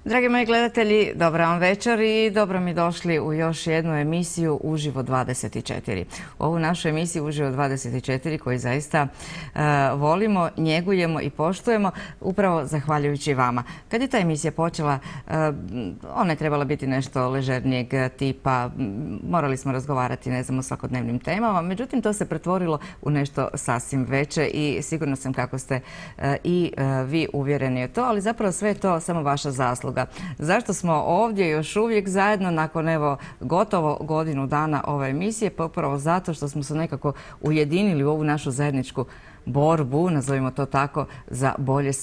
Dragi moji gledatelji, dobra vam večer i dobro mi došli u još jednu emisiju Uživo 24. Ovu našu emisiju Uživo 24 koju zaista volimo, njegujemo i poštujemo upravo zahvaljujući vama. Kad je ta emisija počela, ona je trebala biti nešto ležernijeg tipa, morali smo razgovarati, ne znam, o svakodnevnim temama, međutim to se pretvorilo u nešto sasvim veće i sigurno sam kako ste i vi uvjereni u to, ali zapravo sve je to samo vaša zasluga. Zašto smo ovdje još uvijek zajedno nakon gotovo godinu dana ove emisije? Pa upravo zato što smo se nekako ujedinili u ovu našu zajedničku borbu, nazovimo to tako, za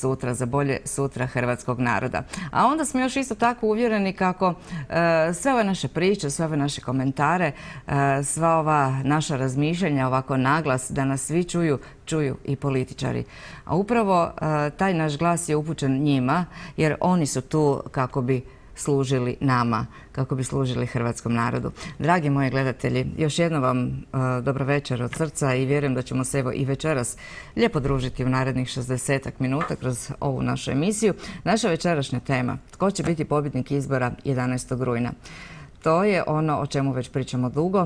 bolje sutra hrvatskog naroda. A onda smo još isto tako uvjereni kako sve ove naše priče, sve ove naše komentare, sva ova naša razmišljanja ovako naglas da nas svi čuju i političari. A upravo taj naš glas je upućen njima jer oni su tu kako bi služili nama, kako bi služili hrvatskom narodu. Dragi moji gledatelji, još jednom vam dobro večer od srca i vjerujem da ćemo se evo i večeras lijepo družiti u narednih 60 minuta kroz ovu našu emisiju. Naša večerašnja tema, tko će biti pobjednik izbora 11. rujna? To je ono o čemu već pričamo dugo.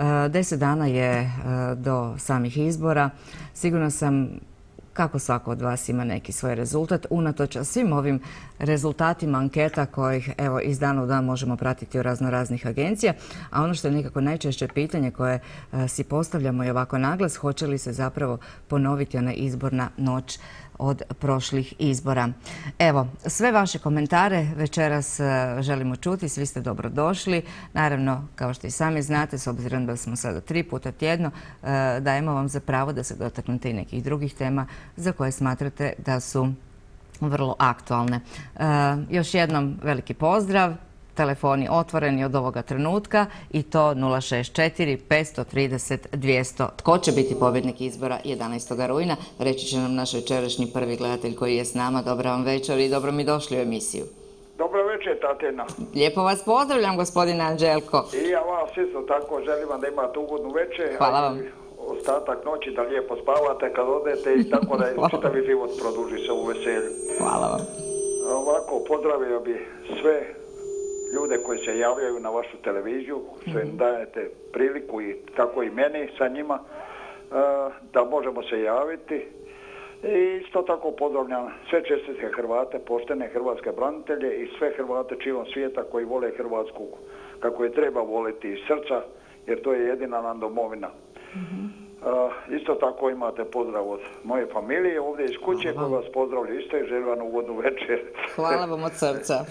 10 dana je do samih izbora. Sigurno sam kako svako od vas ima neki svoj rezultat, unatoč svim ovim rezultatima anketa kojih evo iz dana u dan možemo pratiti u raznih agencija, a ono što je nekako najčešće pitanje koje si postavljamo i ovako naglas, hoće li se zapravo ponoviti ona izborna noć od prošlih izbora. Evo, sve vaše komentare večeras želimo čuti, svi ste dobrodošli. Naravno, kao što i sami znate, s obzirom da smo sada 3 puta tjedno, dajemo vam za pravo da se dotaknete i nekih drugih tema za koje smatrate da su vrlo aktualne. Još jednom veliki pozdrav. Telefoni otvoreni od ovoga trenutka i to 064 530 200. Tko će biti pobjednik izbora 11. rujna? Reći će nam naš večerašnji prvi gledatelj koji je s nama. Dobra vam večer i dobro mi došli u emisiju. Dobro večer, Tatjana. Lijepo vas pozdravljam, gospodine Anđelko. I ja vas isto tako želim vam da imate ugodnu večer. Hvala vam. Ostatak noći da lijepo spavate kad odete i tako da čitavi život produži se u veselju. Hvala vam. Ovako, pozdravio bi sve ljude koji se javljaju na vašu televiziju, što im dajete priliku i tako i meni sa njima da možemo se javiti. I isto tako pozdravljam sve čestitke Hrvate, poštene hrvatske branitelje i sve Hrvate širom svijeta koji vole Hrvatsku kako je treba voliti iz srca, jer to je jedina nam domovina. Isto tako imate pozdrav od moje familije ovdje iz kuće koji vas pozdravljaju isto i želim vam ugodnu večer. Hvala vam od srca.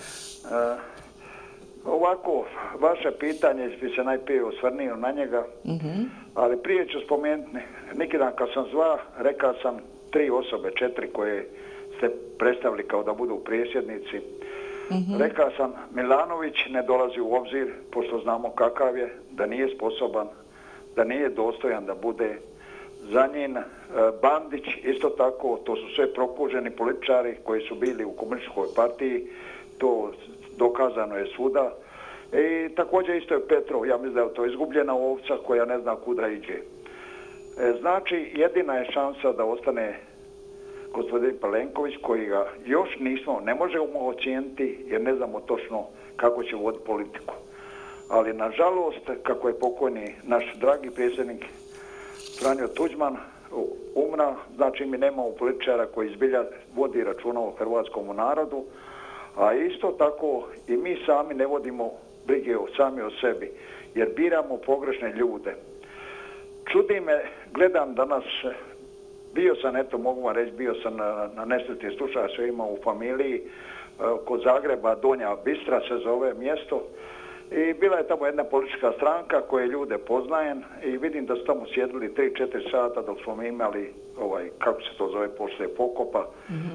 Ovako, vaše pitanje bi se najprije osvrnio na njega, ali prije ću spomenuti, neki dan kad sam zva, rekao sam 3 osobe, 4 koje ste predstavili kao da budu predsjednici. Rekao sam, Milanović ne dolazi u obzir, pošto znamo kakav je, da nije sposoban, da nije dostojan da bude za njim. Bandić, isto tako, to su sve prokuženi političari koji su bili u komunističkoj partiji, to dokazano je svuda. I također isto je Petrov, ja mislim da je to izgubljena ovca koja ne zna kuda iđe. Znači, jedina je šansa da ostane gospodin Plenković koji ga još ne možemo ocijeniti jer ne znamo točno kako će voditi politiku. Ali nažalost, kako je pokojni naš dragi predsjednik Franjo Tuđman umra, znači mi nemamo političara koji zbilja vodi računa o hrvatskom narodu, a isto tako i mi sami ne vodimo brige sami o sebi, jer biramo pogrešne ljude. Čudi me, gledam danas, bio sam, eto mogu vam reći, bio sam na nesretni slučaj, sve imam u familiji, kod Zagreba, Donja Bistra se zove mjesto, i bila je tamo jedna politička stranka koje ljude poznajem i vidim da su tamo sjedili 3-4 sata dok smo imali, kako se to zove, poslije pokopa,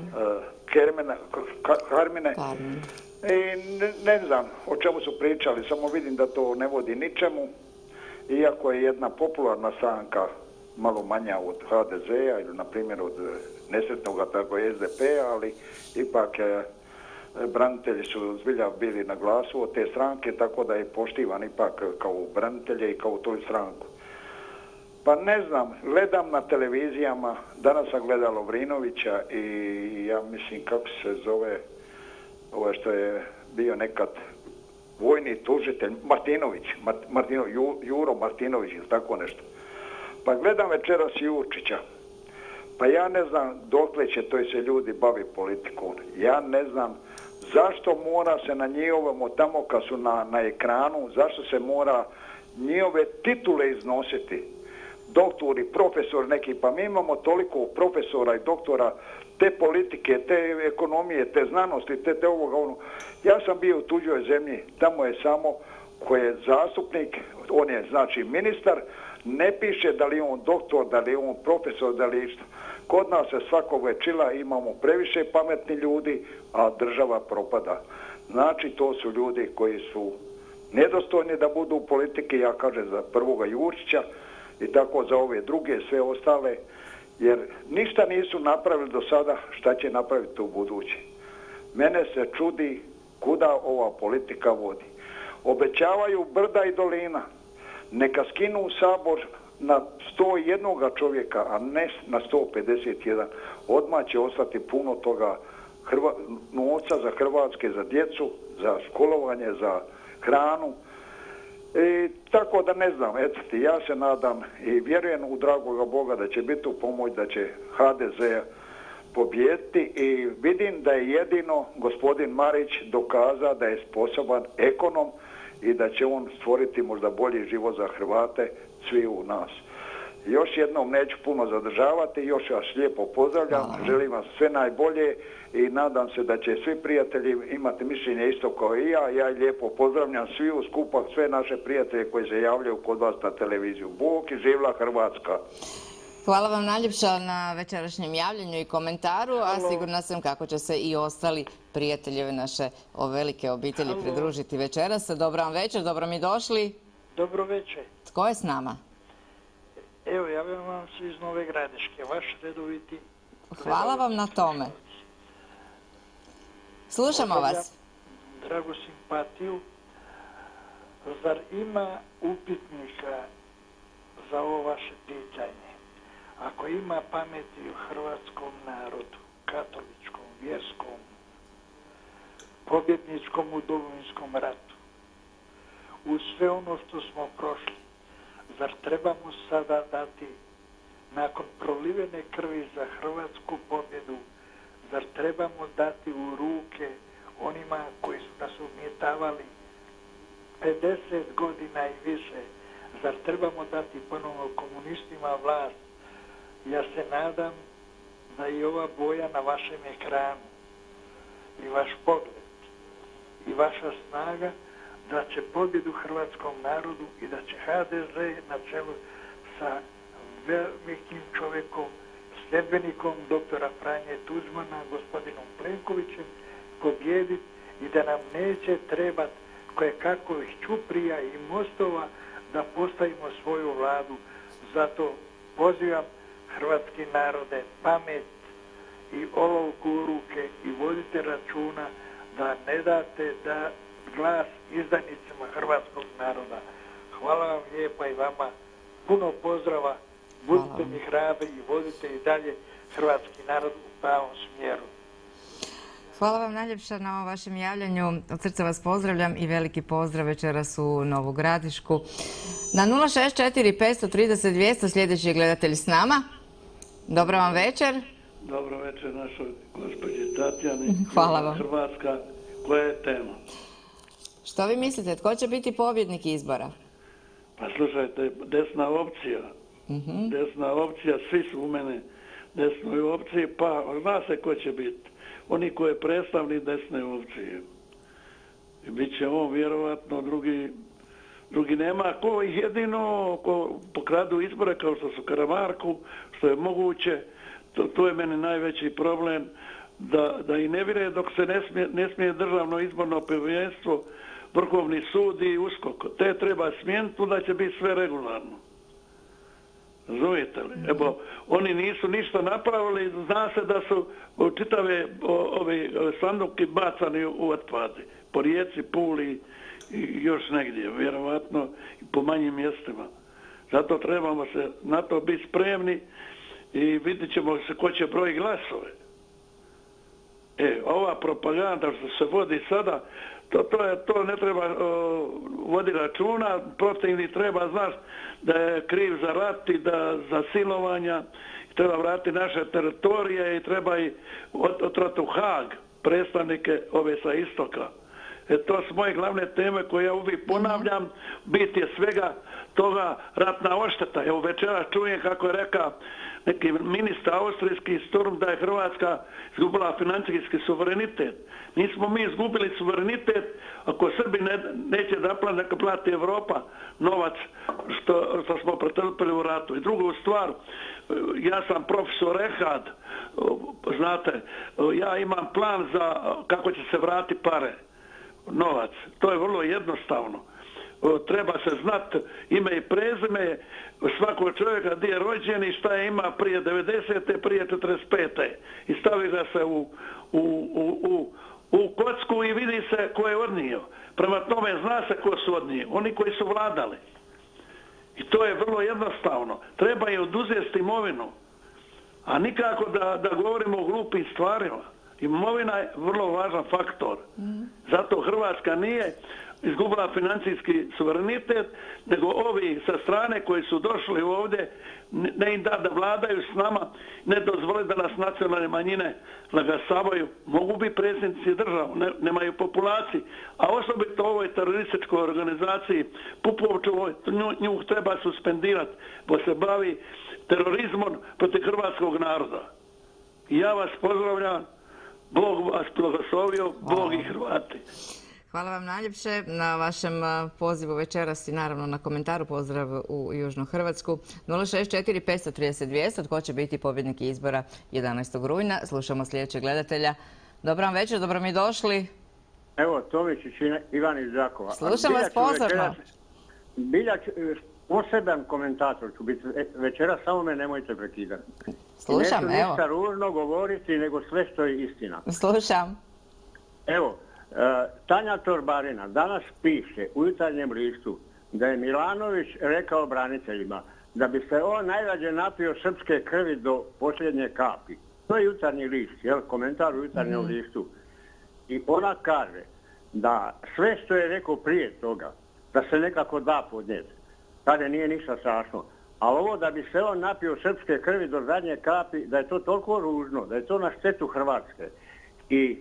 Harmine. I ne znam o čemu su pričali, samo vidim da to ne vodi ničemu, iako je jedna popularna stranka malo manja od HDZ-a ili na primjer od nesretnog tako SDP-a, ali ipak branitelji su zbilja bili na glasu od te stranke, tako da je poštivan ipak kao branitelje i kao tu stranku. Pa ne znam, gledam na televizijama, danas sam gledao Lovrinovića i ja mislim kako se zove što je bio nekad vojni tužitelj, Juro Martinović ili tako nešto. Pa gledam večeras Jurčića. Pa ja ne znam dokle će to se ljudi bavi politikom. Ja ne znam zašto mora se na njihovom tamo kad su na ekranu, zašto se mora njihove titule iznositi. Doktori, profesor neki, pa mi imamo toliko profesora i doktora te politike, te ekonomije, te znanosti, te ovoga ono. Ja sam bio u tuđoj zemlji, tamo je samo koji je zastupnik, on je znači ministar, ne piše da li je on doktor, da li je on profesor, da li je išto. Kod nas se svakog večila imamo previše pametni ljudi, a država propada. Znači to su ljudi koji su nedostojni da budu u politike, ja kažem za prvoga Jurčića i tako za ove druge, sve ostale, jer ništa nisu napravili do sada, šta će napraviti u budući. Mene se čudi kuda ova politika vodi. Obećavaju brda i dolina. Neka skinu u Sabor na 101 čovjeka, a ne na 151. Odmah će ostati puno toga novca za Hrvatske, za djecu, za školovanje, za hranu. I tako da ne znam, eto ti, ja se nadam i vjerujem u dragoga Boga da će biti u pomoć, da će HDZ pobijediti i vidim da je jedino gospodin Marić dokazao da je sposoban ekonom i da će on stvoriti možda bolji život za Hrvate, svi u nas. Još jednom neću puno zadržavati, još vas lijepo pozdravljam, želim vam sve najbolje i nadam se da će svi prijatelji imati mišljenje isto kao i ja. Ja lijepo pozdravljam svi u skupak, sve naše prijatelje koji se javljaju kod vas na televiziju. Bog i živla Hrvatska! Hvala vam najljepša na večerašnjem javljanju i komentaru, a sigurna sam kako će se i ostali prijatelji naše velike obitelji pridružiti večeras. Dobro vam večer, dobro mi došli. Dobro večer. Tko je s nama? Evo, javljam vam se iz Nove Gradiške, vaš redoviti... Hvala vam na tome. Slušamo vas. Dragu simpatiju. Zar ima upitnika za ovo vaše pitanje? Ako ima pameti u hrvatskom narodu, katoličkom, vjerskom, pobjedničkom u Domovinskom ratu, uz sve ono što smo prošli, zar trebamo sada dati, nakon prolivene krvi za hrvatsku pobjedu, zar trebamo dati u ruke onima koji su nas umjetavali 50 godina i više, zar trebamo dati ponovno komunistima vlast? Ja se nadam da i ova boja na vašem ekranu i vaš pogled i vaša snaga da će pobjedu hrvatskom narodu i da će HDZ na čelu sa velikim čovjekom, sljedbenikom doktora Franje Tuđmana, gospodinom Plenkovićem, pobjediti i da nam neće trebati kojekakvih ćuprija i mostova da postavimo svoju vladu. Zato pozivam hrvatski narode, pamet i olovku u ruke i vodite računa da ne date da glas izdanicima hrvatskog naroda. Hvala vam lijepa i vama. Puno pozdrava. Budite mi hrabri i vodite i dalje hrvatski narod u pravom smjeru. Hvala vam najljepša na ovom vašem javljanju. Od srca vas pozdravljam i veliki pozdrav večeras u Novu Gradišku. Na 064 530 200 sljedeći je gledatelj s nama. Dobro vam večer. Dobro večer našoj gospođi Tatjani. Hvala vam. Hrvatska, koja je tema? Što vi mislite, tko će biti pobjednik izbora? Pa slušajte, desna opcija. Desna opcija, svi su u mene desnoj opciji, pa zna se ko će biti. Oni koji je predstavnik desne opcije. Biće on vjerovatno, drugi nema. Ko jedino ko pokradu izbore kao što su Karamarku, što je moguće, to je meni najveći problem, da i ne vire dok se ne smije državno izborno povjerenstvo, Vrhovni sud i USKOK. Te treba smijeniti, da će biti sve regularno. Razumijete li? Evo, oni nisu ništa napravili, zna se da su čitave ovi sanduki bacani u otpade. Po Rijeci, Puli i još negdje, vjerovatno i po manjim mjestima. Zato trebamo se na to biti spremni i vidjet ćemo se ko će broj glasove. Ova propaganda što se vodi sada, to ne treba voditi računa. Protivnik treba znati da je kriv za rat i za silovanja, treba vratiti naše teritorije i treba i otrati u Haag predstavnike ove sa istoka. To su moje glavne teme koje ja uvijek ponavljam. Bit je svega toga ratna odšteta. Evo večera čujem kako je rekao neki ministar austrijski Sturm da je Hrvatska izgubila financijski suverenitet. Nismo mi izgubili suverenitet ako Srbi neće da plati Evropa novac što smo pretrpili u ratu. I drugu stvar, ja sam profesor Ehad, znate, ja imam plan za kako će se vratiti pare, novac. To je vrlo jednostavno. Treba se znati ime i prezime svakog čovjeka gdje je rođen i šta je ima prije 90. prije 45. I stavi ga se u kocku i vidi se ko je odnio. Prema tome zna se ko su odnije. Oni koji su vladali. I to je vrlo jednostavno. Treba je oduzeti imovinu. A nikako da govorimo o glupim stvarima. Imovina je vrlo važan faktor. Zato Hrvatska nije izgubila financijski suverenitet, nego ovi sa strane koji su došli ovdje ne im da vladaju s nama, ne dozvole da nas nacionalne manjine nagasavaju. Mogu biti predsjednici država, nemaju populaciji, a osobito ovoj terorističkoj organizaciji Pupovčevoj, nju treba suspendirati, bo se bavi terorizmom protiv hrvatskog naroda. I ja vas pozdravljam, Bog vas blagoslovio, Bog i Hrvati. Hvala vam najljepše na vašem pozivu večeras i naravno na komentaru. Pozdrav u Južnu Hrvatsku. 064 530 200. Tko će biti pobjednik izbora 11. rujna? Slušamo sljedećeg gledatelja. Dobar vam večer, dobro mi došli. Evo, Tomičić Ivan iz Đakova. Slušam vas pozorno. Poseban komentator ću biti večera, samo me nemojte prekidati. Slušam, evo. Neću ništa ružno govoriti, nego sve što je istina. Slušam. Evo, Tanja Torbarina danas piše u Jutarnjem listu da je Milanović rekao braniteljima da bi se on najrađe napio srpske krvi do posljednje kapi. To je Jutarnji list, komentar u Jutarnjem listu. I ona kaže da sve što je rekao prije toga, da se nekako da podnijeti. Tada nije ništa strašno. Ali ovo da bi se on napio srpske krvi do zadnje kapi, da je to toliko ružno, da je to na štetu Hrvatske. I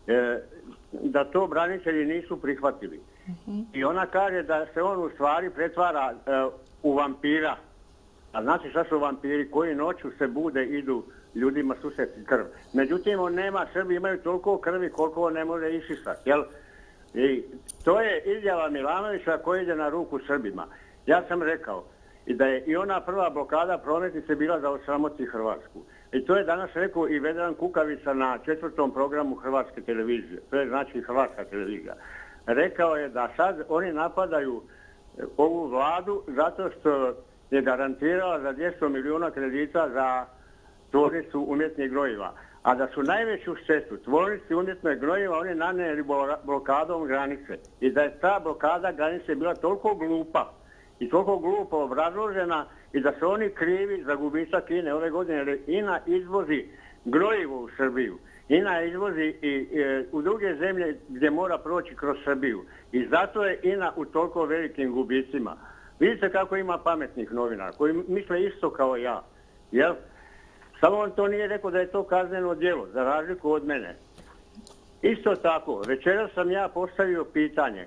da to branitelji nisu prihvatili. I ona kaže da se on u stvari pretvara u vampira. A znate šta su vampiri? Koji noću se bude, idu ljudima susjeti krv. Međutim, on nema, Srbi imaju toliko krvi koliko on ne može isisati. I to je izjava Milanovića koja ide na ruku Srbima. Ja sam rekao i da je i ona prva blokada prometnice bila za osramoti Hrvatsku. I to je danas rekao i Vedran Kukavica na 4. programu Hrvatske televizije. To je znači Hrvatska televizija. Rekao je da sad oni napadaju ovu vladu zato što je garantirala za 200 milijuna kredita za tvornicu umjetnih gnojiva. A da su najveću štetu tvornici umjetnih gnojiva oni nanijeli blokadom granice. I da je ta blokada granice bila toliko glupa i toliko glupo obrazložena i da su oni krivi za gubitak INA ove godine, jer INA izvozi gnojivo u Srbiju. INA izvozi i u druge zemlje gdje mora proći kroz Srbiju. I zato je INA u toliko velikim gubicima. Vidite kako ima pametnih novinara koji misle isto kao ja. Jel? Samo on to nije rekao da je to kazneno djelo, za razliku od mene. Isto tako, večeras sam ja postavio pitanje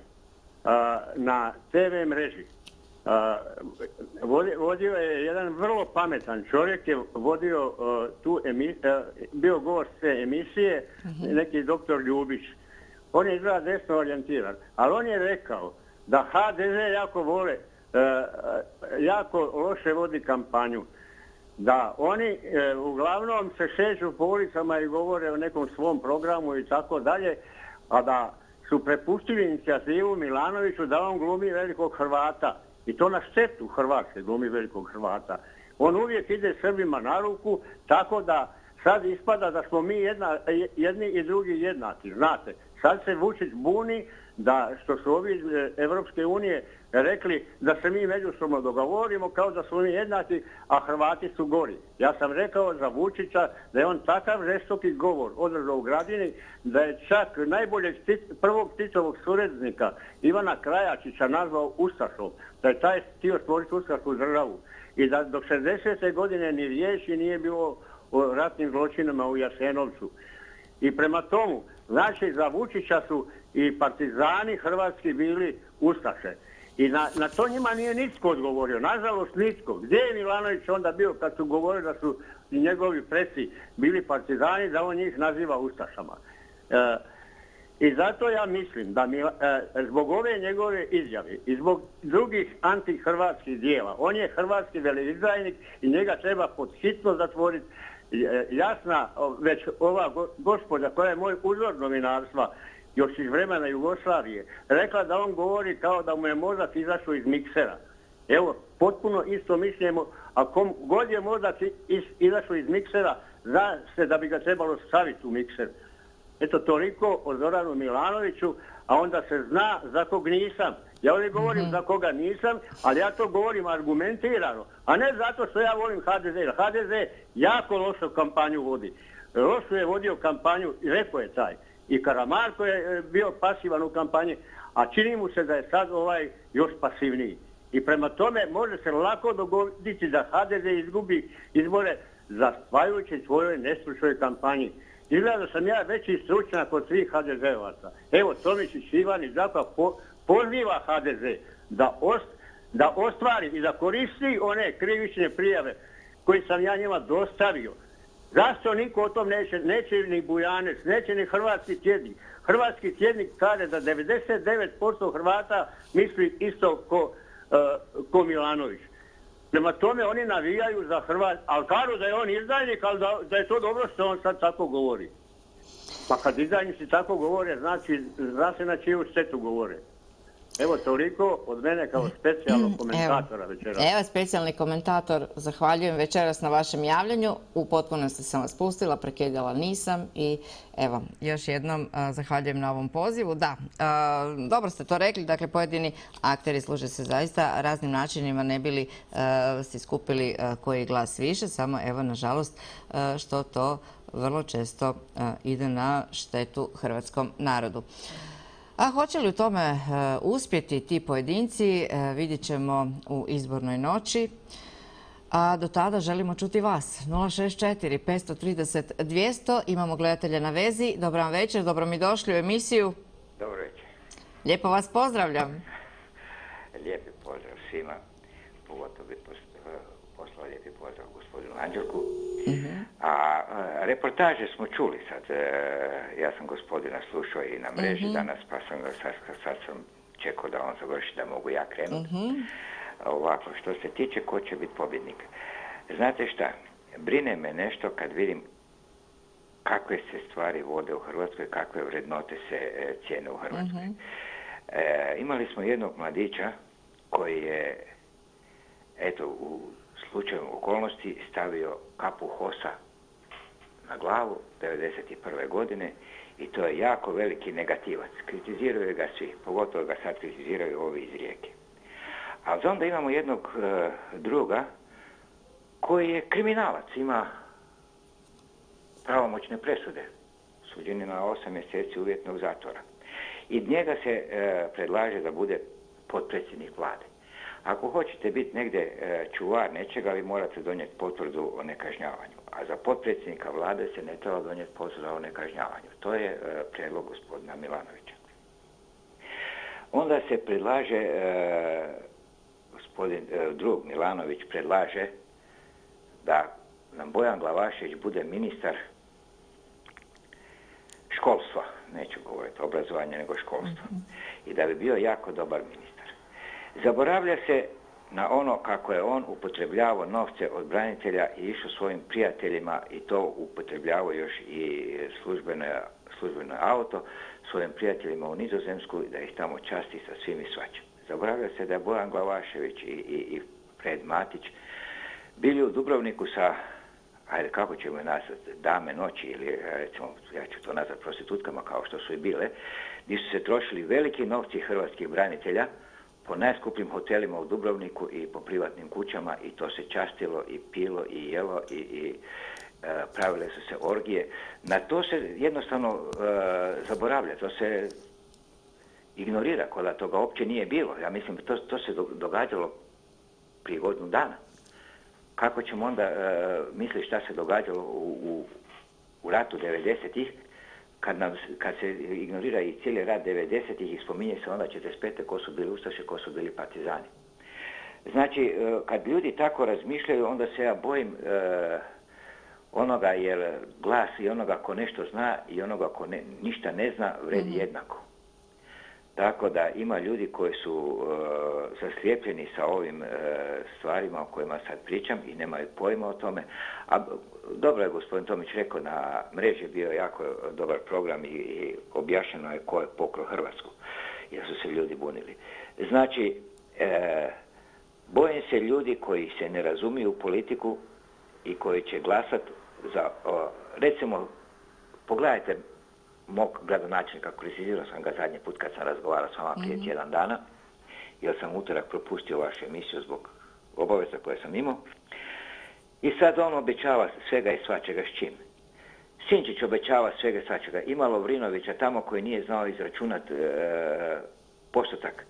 na TV mreži. Vodio je jedan vrlo pametan čovjek, je vodio tu bio gost te emisije, neki doktor Ljubić. On je izgleda desno orijentiran, ali on je rekao da HDZ jako loše vodi kampanju. Da oni uglavnom se šeću po ulicama i govore o nekom svom programu i tako dalje, a da su prepustili inicijativu Milanoviću da on glumi velikog Hrvata. I to na štetu Hrvatske glumi velikog Hrvata. On uvijek ide Srbima na ruku, tako da sad ispada da smo mi jedni i drugi jednaki, znate. Sad se Vučić buni da što su ovi iz Evropske unije rekli da se mi međusobno dogovorimo kao da smo mi jednaki, a Hrvati su gori. Ja sam rekao za Vučića da je on takav žestoki govor održao u Gradini, da je čak najboljeg prvog Titovog suradnika Ivana Krajačića nazvao ustašom, da je taj htio stvoriti ustašku državu i da do 60. godine ni riječi nije bilo o ratnim zločinama u Jasenovcu. I prema tomu, znači za Vučića su i partizani hrvatski bili ustaše. I na to njima nije nitko odgovorio, nažalost nitko. Gdje je Milanović onda bio kad su govorili da su i njegovi preci bili partizani, da on njih naziva ustašama. I zato ja mislim da zbog ove njegove izjave i zbog drugih antihrvatskih dijela, on je hrvatski veleizdajnik i njega treba podhitno zatvoriti. Jasna, već ova gospođa koja je moj uzor novinarstva, još iz vremena Jugoslavije, rekla da on govori kao da mu je mozak izašao iz miksera. Evo, potpuno isto mislimo, a god je mozak izašao iz miksera, zna se da bi ga trebalo staviti u mikser. Eto, toliko o Zoranu Milanoviću, a onda se zna za kog nisam. Ja ovdje govorim za koga nisam, ali ja to govorim argumentirano, a ne zato što ja volim HDZ. HDZ jako lošu kampanju vodi. Lošu je vodio kampanju, i rekao je taj. I Karamarko je bio pasivan u kampanji, a čini mu se da je sad još pasivniji. I prema tome može se lako dogoditi da HDZ izgubi izbore zahvaljujući svojoj nestručnoj kampanji. Izgleda da sam ja veći stručnjak od svih HDZ-ovaca. Evo, Tomičić Ivan iz Zakva poziva HDZ da ostvari i da koristi one krivične prijave koje sam ja njima dostavio. Zašto niko o tom neće ni Bujanec, neće ni Hrvatski tjednik. Hrvatski tjednik kaže da 99% Hrvata misli isto ko Milanović. Prema tome oni navijaju za Hrvat, ali kažu da je on izdajnik, ali da je to dobro što on sad tako govori. Pa kad izdajnici tako govore, znači zna se na čiju štetu govore. Evo toliko od mene kao specijalnog komentatora večeras. Evo specijalni komentator, zahvaljujem večeras na vašem javljanju. U potpunosti sam vas pustila, prekidala nisam i evo, još jednom zahvaljujem na ovom pozivu. Da, dobro ste to rekli, dakle pojedini akteri služe se zaista raznim načinima, ne bili si skupili koji glas više, samo evo nažalost što to vrlo često ide na štetu hrvatskom narodu. A hoće li u tome uspjeti ti pojedinci, vidjet ćemo u izbornoj noći. A do tada želimo čuti vas. 064 530 200. Imamo gledatelja na vezi. Dobar vam večer, dobro mi došli u emisiju. Dobro večer. Lijepo vas pozdravljam. Lijepi pozdrav svima. Pogotovo bi poslao lijepi pozdrav gospodinu Anđelku. A reportaže smo čuli sad. Ja sam gospodina slušao i na mreži danas, pa sam sad sam čekao da on završi da mogu ja krenuti. Ovako, što se tiče ko će biti pobjednik. Znate šta, brine me nešto kad vidim kakve se stvari vode u Hrvatskoj, kakve vrednote se cijene u Hrvatskoj. Imali smo jednog mladića koji je, eto, u slučaju okolnosti stavio kapu HOS-a na glavu 1991. godine i to je jako veliki negativac. Kritiziraju ga svi, pogotovo ga sad kritiziraju ovi iz Rijeke. Ali onda imamo jednog druga koji je kriminalac, ima pravomoćne presude, suđeni na 8 mjeseci uvjetnog zatvora. I njega se predlaže da bude potpredsjednik vlade. Ako hoćete biti negdje čuvar nečega, vi morate donijeti potvrdu o nekažnjavanju. A za potpredsjednika vlade se ne treba donijeti potvrdu o nekažnjavanju. To je prijedlog gospodina Milanovića. Onda se predlaže, gospodin drug Milanović predlaže da nam Bojan Glavašević bude ministar školstva. Neću govoriti obrazovanje, nego školstvo. I da bi bio jako dobar ministar. Zaboravlja se na ono kako je on upotrebljavao novce od branitelja i išao svojim prijateljima i to upotrebljavao još i službeno auto svojim prijateljima u Nizozemsku da ih tamo časti sa svim i svačim. Zaboravlja se da je Bojan Glavašević i Fred Matić bili u Dubrovniku sa ajde kako ćemo nazvati, dame noći ili recimo, ja ću to nazvati prostitutkama kao što su i bile, gdje su se trošili veliki novci hrvatskih branitelja po najskupljim hotelima u Dubrovniku i po privatnim kućama i to se častilo i pilo i jelo i pravile su se orgije. Na to se jednostavno zaboravlja, to se ignorira, kao da toga uopće nije bilo. Ja mislim, to se događalo prije godinu dana. Kako ćemo onda misliti šta se događalo u ratu 90-ih, kad se ignorira i cijeli rat 90-ih i spominje se onda 45. ko su bili ustaše, ko su bili partizani. Znači, kad ljudi tako razmišljaju, onda se ja bojim onoga, jer glas i onoga ko nešto zna i onoga ko ništa ne zna vredi jednako. Tako da ima ljudi koji su zaslijepljeni sa ovim stvarima o kojima sad pričam i nemaju pojma o tome. A dobro je gospodin Tomić rekao, na mreži bio jako dobar program i objašnjeno je ko je pokrao Hrvatsku, jer su se ljudi bunili. Znači, bojim se ljudi koji se ne razumiju u politiku i koji će glasati za, recimo, pogledajte mog gradonačelnika, kritizirao sam ga zadnji put kad sam razgovarao s vama prije tjedan dana, jer sam utorak propustio vašu emisiju zbog obaveza koje sam imao. I sad on obećava svega i svačega s čim. Sinčić obećava svega i svačega. Ima Lovrinovića tamo koji nije znao izračunati postotak.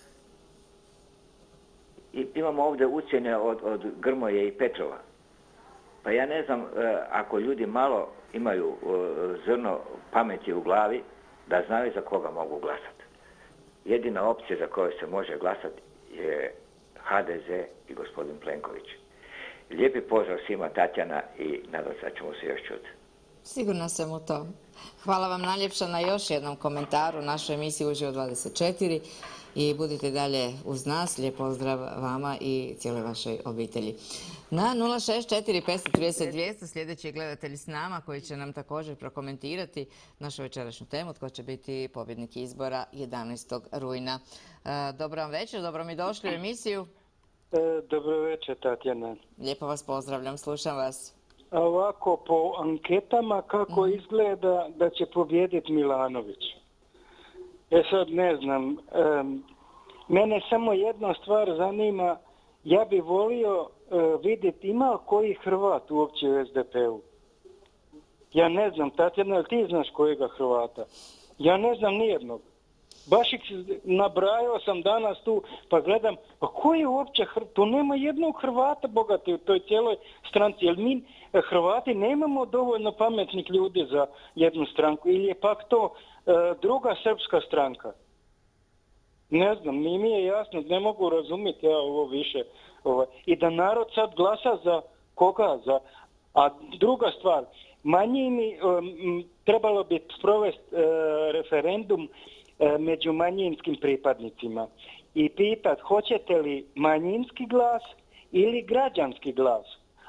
I imamo ovdje ucjene od Grmoje i Petrova. Pa ja ne znam, ako ljudi malo imaju zrno pameti u glavi, da znaju za koga mogu glasati. Jedina opcija za koju se može glasati je HDZ i gospodin Plenković. Lijepi pozdrav svima, Tatjana, i nadam se da ćemo se još čuti. Sigurna sam u to. Hvala vam najljepša na još jednom komentaru našoj emisiji Uživo 24 i budite dalje uz nas. Lijep pozdrav vama i cijeloj vašoj obitelji. Na 064 530 200 sljedeći gledatelji s nama koji će nam također prokomentirati našu večerašnju temu, tko će biti pobjednik izbora 11. rujna. Dobro vam večer, dobro mi došli u emisiju. Dobro večer, Tatjana. Lijepo vas pozdravljam, slušam vas. A ovako, po anketama kako izgleda da će pobijediti Milanović? Sad ne znam. Mene samo jedna stvar zanima. Ja bi volio vidjeti ima koji Hrvat uopće u SDP-u. Ja ne znam, Tatjana, ali ti znaš kojega Hrvata? Ja ne znam nijednog. Baš ih nabrajao sam danas tu, pa gledam, pa koji je uopće tu nema jednog Hrvata bogati u toj cijeloj stranci, jer mi Hrvati nemamo dovoljno pametnih ljudi za jednu stranku, ili je pak to druga srpska stranka. Ne znam, mi je jasno, ne mogu razumjeti ja ovo više. I da narod sad glasa za koga? A druga stvar, manjini trebalo bi sprovesti referendum među manjinskim pripadnicima i pitat hoćete li manjinski glas ili građanski glas.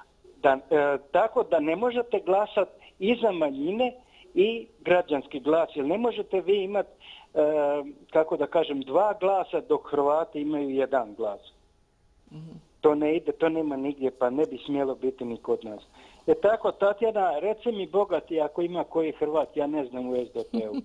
Tako da ne možete glasati i za manjine i građanski glas, jer ne možete vi imati, kako da kažem, 2 glasa dok Hrvati imaju 1 glas. To ne ide, to nema nigdje, pa ne bi smjelo biti ni kod nas. Tako, Tatjana, reci mi bogati ako ima koji Hrvat, ja ne znam, u SDP-u.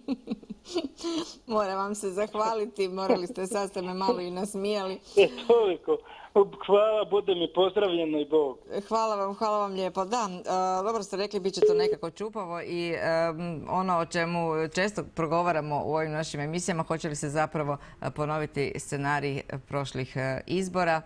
Moram vam se zahvaliti, morali ste, sad ste me malo i nasmijali. Toliko. Hvala, bude mi pozdravljeno i Bog. Hvala vam lijepo. Da, dobro ste rekli, bit će to nekako čupavo i ono o čemu često progovaramo u ovim našim emisijama, hoće li se zapravo ponoviti scenarij prošlih izbora.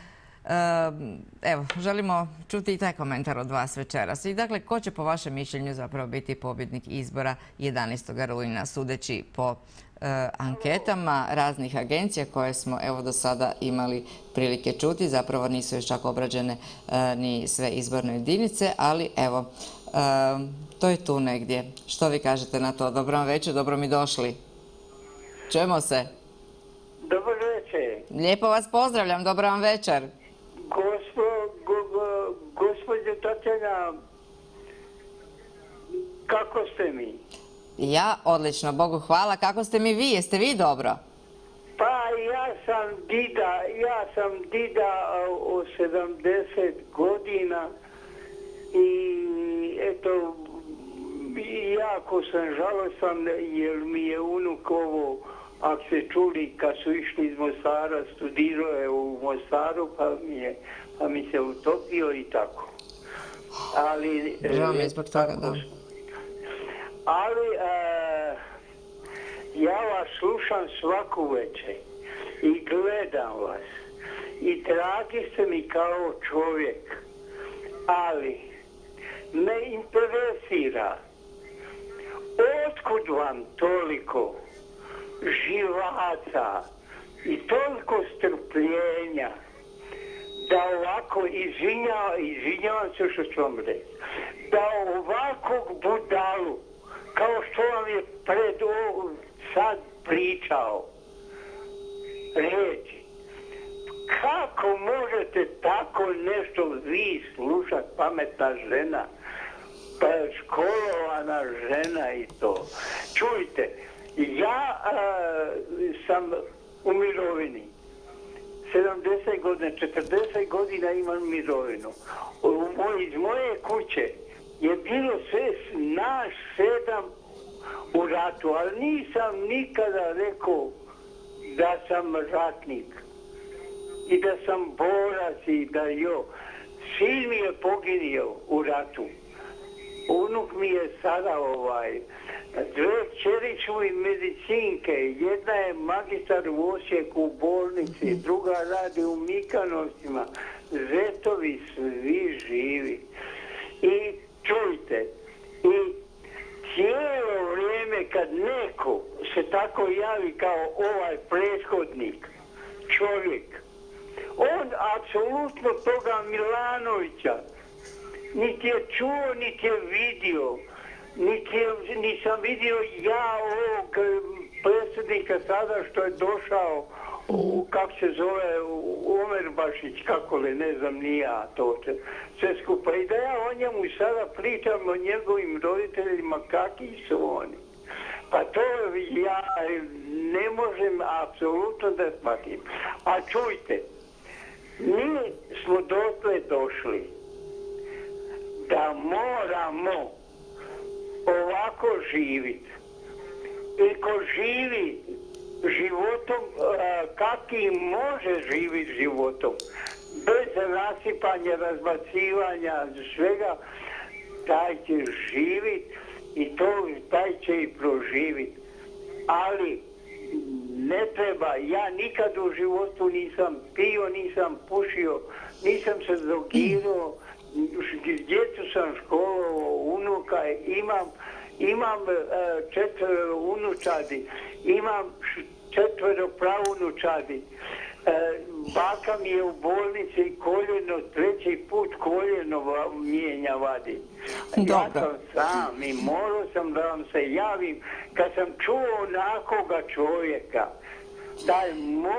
Evo, želimo čuti i taj komentar od vas večeras. I dakle, ko će po vašem mišljenju zapravo biti pobjednik izbora 11. rujna, sudeći po anketama raznih agencija koje smo evo do sada imali prilike čuti. Zapravo nisu još čak obrađene ni sve izborne jedinice, ali evo, to je tu negdje. Što vi kažete na to? Dobro vam večer, dobro mi došli. Čujemo se. Dobro večer. Lijepo vas pozdravljam, dobro vam večer. Gospođo Tatjana, kako ste mi? Ja odlično, Bogu hvala. Kako ste mi vi? Jeste vi dobro? Pa ja sam dida od 70 godina i eto, jako sam žalosan jer mi je unuk ovo, ako ste čuli, kad su išli iz Mostara, studirao je u Mostaru, pa mi se utopio i tako. Ali, žao mi je zbog toga, da. Ali ja vas slušam svaku večer i gledam vas i dragi ste mi kao čovjek, ali me interesira otkud vam toliko živaca i toliko strpljenja da ovako, izvinjavam se što ću vam reći, da ovakvog budalu, kao što vam je sad pričao, reći, kako možete tako nešto vi slušat, pametna žena, pa školovana žena i to. Čujte, ja sam u mirovini. 70 godina, 40 godina imam mirovinu. Iz moje kuće je bilo sve naš 7 u ratu, ali nisam nikada rekao da sam ratnik i da sam borac i da sin mi je poginio u ratu. Unuk mi je sada dve kćeri su i medicinke, jedna je magistar u Osijeku u bolnici, druga radi u Mikanovcima, zetovi svi živi. I čujte, i cijelo vrijeme kad neko se tako javi kao ovaj prethodnik, čovjek, on apsolutno toga Milanovića niti je čuo, niti je vidio, nisam vidio ja ovog predsjednika sada što je došao, kako se zove, Omer Bašić, kako li, ne znam ni ja to sve skupa. I da ja o njemu sada pričam, o njegovim roditeljima, kakvi su oni. Pa to ja ne možem apsolutno da shvatim. A čujte, mi smo dotle došli da moramo ovako živjeti. I ko živi životom, kakvi može živjeti životom, bez rasipanja, razbacivanja, svega, taj će živjeti i taj će i proživjeti. Ali ne treba, ja nikad u životu nisam pio, nisam pušio, nisam se drogirao, djecu sam školovao, unuka, imam 4 unučadi, imam 4 pravunučadi. Baka mi je u bolnici i koljeno, 3. put koljeno mijenja vadi. Ja sam sam i morao sam da vam se javim kad sam čuo onakoga čovjeka. Daj,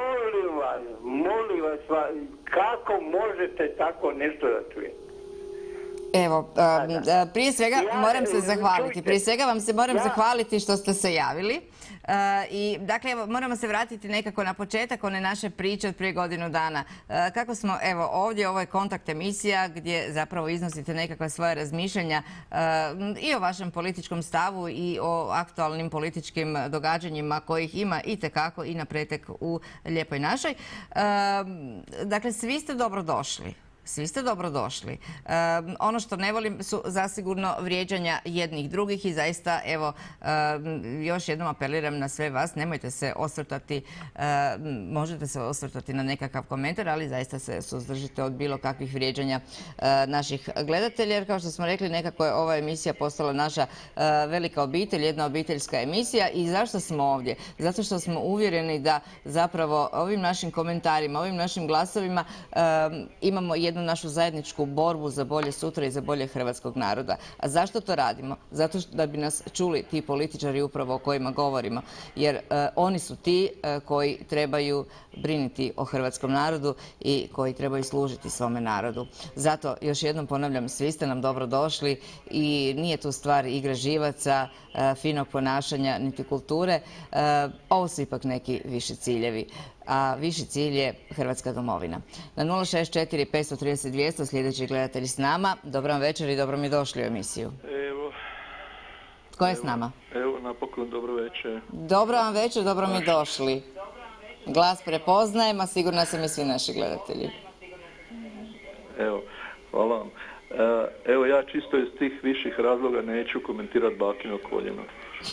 molim vas, kako možete tako nešto da čujete? Evo, prije svega moram se zahvaliti. Prije svega vam se moram zahvaliti što ste se javili. I dakle, evo, moramo se vratiti nekako na početak one naše priče od prije godinu dana. Kako smo, evo, ovdje, ovo je kontakt emisija gdje zapravo iznosite nekakva svoja razmišljanja i o vašem političkom stavu i o aktualnim političkim događanjima kojih ima itekako i na pretek u Lijepoj našoj. Dakle, svi ste dobrodošli. Svi ste dobrodošli. Ono što ne volim su zasigurno vrijeđanja jednih drugih i zaista, evo, još jednom apeliram na sve vas, nemojte se osvrtati, možete se osvrtati na nekakav komentar, ali zaista se suzdržite od bilo kakvih vrijeđanja naših gledatelja, jer kao što smo rekli, nekako je ova emisija postala naša velika obitelj, jedna obiteljska emisija. I zašto smo ovdje? Zato što smo uvjereni da zapravo ovim našim komentarima, ovim našim glasovima imamo jednu našu zajedničku borbu za bolje sutra i za bolje hrvatskog naroda. A zašto to radimo? Zato da bi nas čuli ti političari upravo o kojima govorimo. Jer oni su ti koji trebaju brinuti o hrvatskom narodu i koji trebaju služiti svome narodu. Zato još jednom ponavljam, svi ste nam dobro došli i nije tu stvar igre živaca, finog ponašanja niti kulture. Ovo su ipak neki viši ciljevi. a viši cilj je Hrvatska domovina. Na 064 530 200 sljedeći gledatelji s nama. Dobro vam večer i dobro mi došli u emisiju. Evo. Ko je s nama? Evo, napokon dobro večer. Dobro vam večer, dobro mi došli. Glas prepoznajem, a sigurno sam i svi naši gledatelji. Evo, hvala vam. Evo, ja čisto iz tih viših razloga neću komentirati bakino koljeno.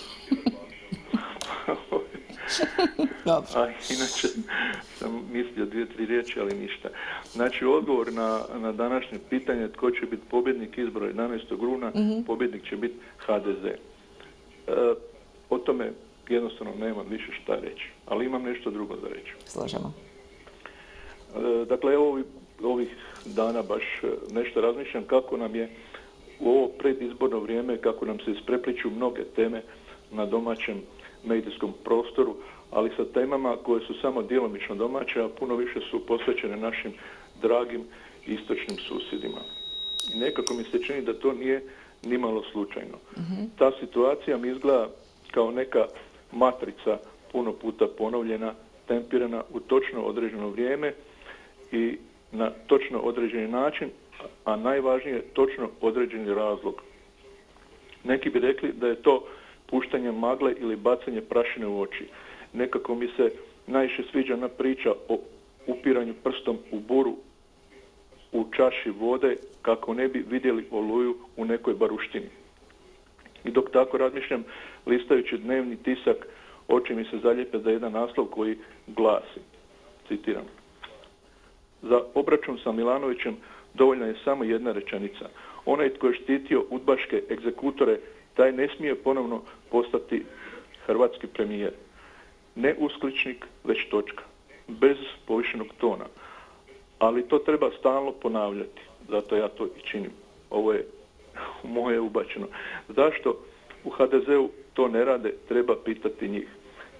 A inače sam mislio 2-3 riječi, ali ništa. Znači, odgovor na današnje pitanje tko će biti pobjednik izbora 11. rujna, pobjednik će biti HDZ. O tome jednostavno nemam više šta reći, ali imam nešto drugo za reći. Slažemo. Dakle, evo ovih dana baš nešto razmišljam kako nam je u ovo predizborno vrijeme, kako nam se isprepliču mnoge teme na domaćem medijskom prostoru, ali sa temama koje su samo djelomično domaće, a puno više su posvećene našim dragim istočnim susjedima. I nekako mi se čini da to nije nimalo slučajno. Ta situacija mi izgleda kao neka matrica puno puta ponovljena, tempirana u točno određeno vrijeme i na točno određeni način, a najvažnije točno određeni razlog. Neki bi rekli da je to puštanje magle ili bacanje prašine u oči. Nekako mi se najviše sviđa ona priča o upiranju prstom u buru u čaši vode kako ne bi vidjeli oluju u nekoj baruštini. I dok tako razmišljam, listajući dnevni tisak, oči mi se zalijepe za jedan naslov koji glasi, citiram: za obračun sa Milanovićem dovoljna je samo jedna rečenica. Onaj tko je štitio udbaške egzekutore, taj ne smije ponovno postati hrvatski premijer. Ne uskličnik, već točka. Bez povišenog tona. Ali to treba stalno ponavljati. Zato ja to i činim. Ovo je moje ubačeno. Zašto u HDZ-u to ne rade, treba pitati njih.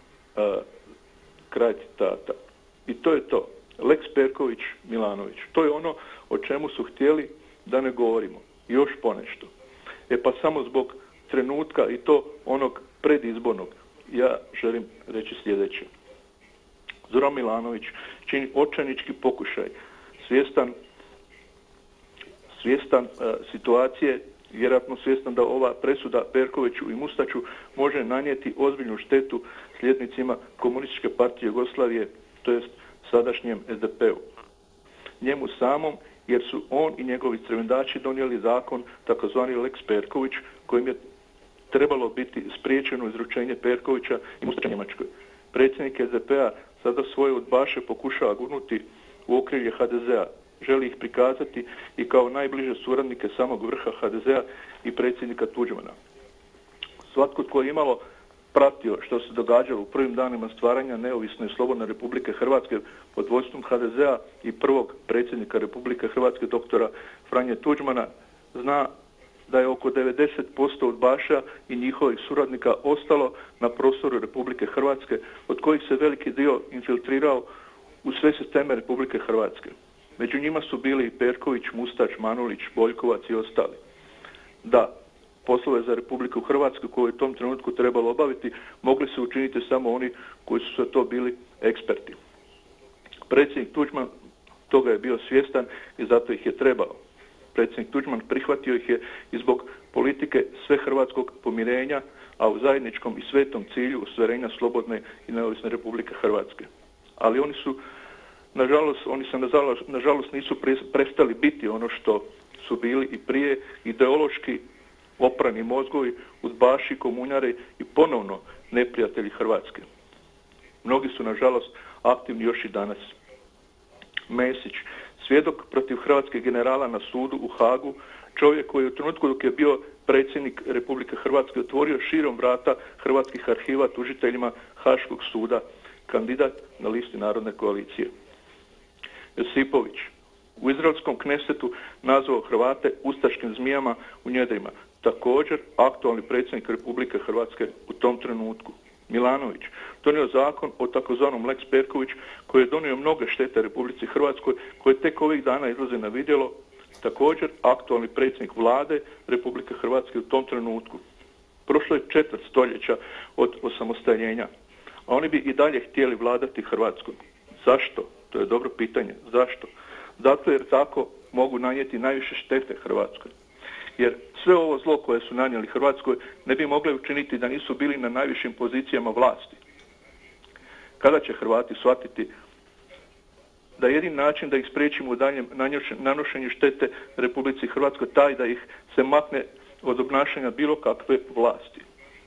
Kraj citata. I to je to. Lex Perković, Milanović. To je ono o čemu su htjeli da ne govorimo. Još ponešto. Pa samo zbog trenutka i to onog predizbornog, ja želim reći sljedeće. Zoran Milanović čini očajnički pokušaj, svjestan situacije, vjerojatno svjestan da ova presuda Perkoviću i Mustaču može nanijeti ozbiljnu štetu sljednicima Komunističke partije Jugoslavije, to jest sadašnjem SDP-u. Njemu samom, jer su on i njegovi crvendači donijeli zakon, takozvani Lex Perković, kojim je trebalo biti spriječeno izručenje Perkovića i Mustača Njemačkoj. Predsjednik SDP-a sada svoje udbaše pokušava gurnuti u okrilje HDZ-a. Želi ih prikazati i kao najbliže suradnike samog vrha HDZ-a i predsjednika Tuđmana. Svatko tko je imalo pratio što se događalo u prvim danima stvaranja neovisne i slobodne Republike Hrvatske pod vodstvom HDZ-a i prvog predsjednika Republike Hrvatske doktora Franje Tuđmana, zna da je oko 90% udbaša i njihovih suradnika ostalo na prostoru Republike Hrvatske, od kojih se veliki dio infiltrirao u sve sisteme Republike Hrvatske. Među njima su bili i Perković, Mustač, Manulić, Boljkovac i ostali. Da, poslove za Republiku Hrvatsku koje u tom trenutku trebalo obaviti mogli se učiniti samo oni koji su za to bili eksperti. Predsjednik Tuđman toga je bio svjestan i zato ih je trebao. Predsjednik Tuđman prihvatio ih je i zbog politike svehrvatskog pomirenja, a u zajedničkom i svetom cilju ostvarenja slobodne i neovisne Republike Hrvatske. Ali oni se nažalost nisu prestali biti ono što su bili i prije, ideološki oprani mozgovi, udbaši, komunjari i ponovno neprijatelji Hrvatske. Mnogi su nažalost aktivni još i danas. Mesić, svjedok protiv hrvatskih generala na sudu u Hagu, čovjek koji u trenutku dok je bio predsjednik Republike Hrvatske otvorio širom vrata hrvatskih arhiva tužiteljima Haškog suda, kandidat na listi Narodne koalicije. Josipović, u izraelskom Knesetu nazvao Hrvate ustaškim zmijama u njedrima, također aktualni predsjednik Republike Hrvatske u tom trenutku. Milanović, donio zakon o takozvanom Lex Perković koji je donio mnoge štete Republici Hrvatskoj koje tek ovih dana izlaze na vidjelo, također aktualni predsjednik vlade Republike Hrvatske u tom trenutku. Prošlo je 4 stoljeća od osamostaljenja, a oni bi i dalje htjeli vladati Hrvatskom. Zašto? To je dobro pitanje. Zašto? Zato jer tako mogu nanijeti najviše štete Hrvatskoj. Jer sve ovo zlo koje su nanijeli Hrvatskoj ne bi mogli učiniti da nisu bili na najvišim pozicijama vlasti. Kada će Hrvati shvatiti da jedin način da ih spriječimo u daljem nanošenju štete Republici Hrvatskoj taj da ih se makne od obnašanja bilo kakve vlasti.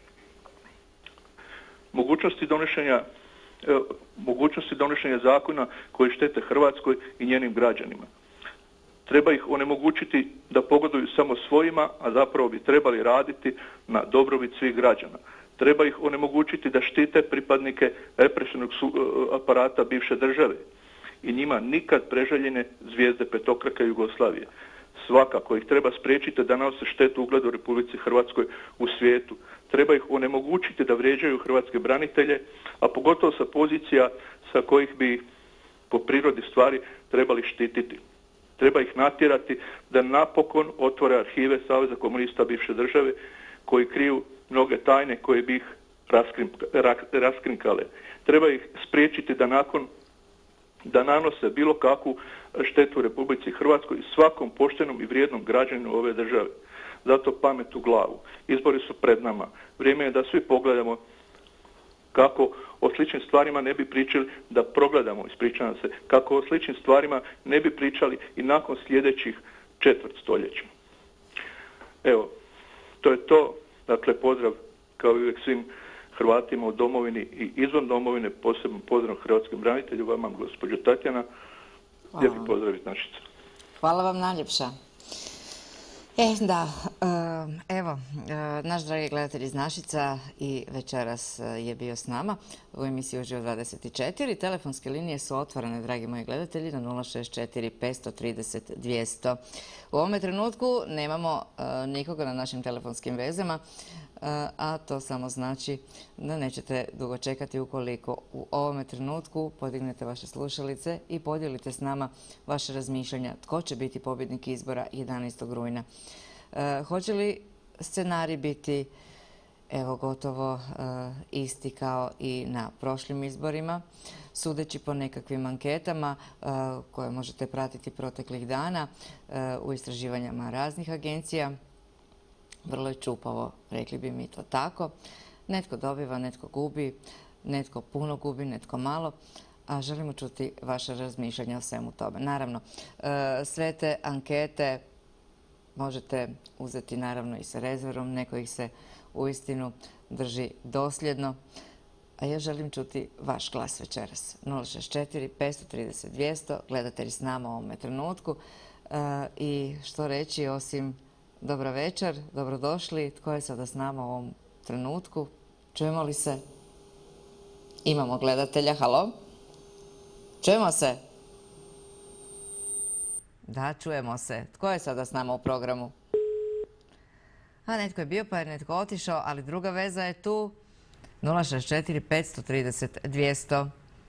Mogućnosti donošenja zakona koji štete Hrvatskoj i njenim građanima. Treba ih onemogućiti da pogoduju samo svojima, a zapravo bi trebali raditi na dobrobit svih građana. Treba ih onemogućiti da štite pripadnike represivnog aparata bivše države i njima nikad preželjene zvijezde petokraka Jugoslavije. Svakako ih treba spriječiti da nanose štetu ugledu Republici Hrvatskoj u svijetu. Treba ih onemogućiti da vrijeđaju hrvatske branitelje, a pogotovo sa pozicija sa kojih bi po prirodi stvari trebali štititi. Treba ih natjerati da napokon otvore arhive Saveza komunista bivše države koji kriju mnoge tajne koje bi ih raskrinkale. Treba ih spriječiti da nanose bilo kakvu štetu Republici Hrvatskoj i svakom poštenom i vrijednom građaninu ove države. Zato pamet u glavu. Izbori su pred nama. Vrijeme je da svi pogledamo kako o sličnim stvarima ne bi pričali, da progledamo, ispričavam se, kako o sličnim stvarima ne bi pričali i nakon sljedećih četvrt stoljeća. Evo, to je to. Dakle, pozdrav kao i uvijek svim Hrvatima u domovini i izvan domovine, posebno pozdrav hrvatskim branitelju, vama, gospođo Tatjana. Lijepi pozdrav iz Našica. Hvala vam najljepša. Evo, naš dragi gledatelj iz Našica i večeras je bio s nama u emisiji Uživo 24. Telefonske linije su otvorene, dragi moji gledatelji, na 064 530 200. U ovome trenutku nemamo nikoga na našim telefonskim vezama, a to samo znači da nećete dugo čekati ukoliko u ovome trenutku podignete vaše slušalice i podijelite s nama vaše razmišljanja tko će biti pobjednik izbora 11. rujna. Hoće li scenarij biti gotovo isti kao i na prošlim izborima, sudeći po nekakvim anketama koje možete pratiti proteklih dana u istraživanjama raznih agencija. Vrlo je čupavo, rekli bi mi to tako. Netko dobiva, netko gubi, netko puno gubi, netko malo, a želimo čuti vaše razmišljanja o svemu tome. Naravno, sve te ankete možete uzeti naravno i sa rezervom, neko ih se uistinu drži dosljedno. A ja želim čuti vaš glas večeras. 064 530 200, gledatelji s nama u ovome trenutku. I što reći osim dobra večer, dobrodošli. Tko je sada s nama u ovom trenutku? Čujemo li se? Imamo gledatelja. Halo? Čujemo se? Da, čujemo se. Tko je sada s nama u programu? A netko je bio pa je netko otišao, ali druga veza je tu. 064 530 200.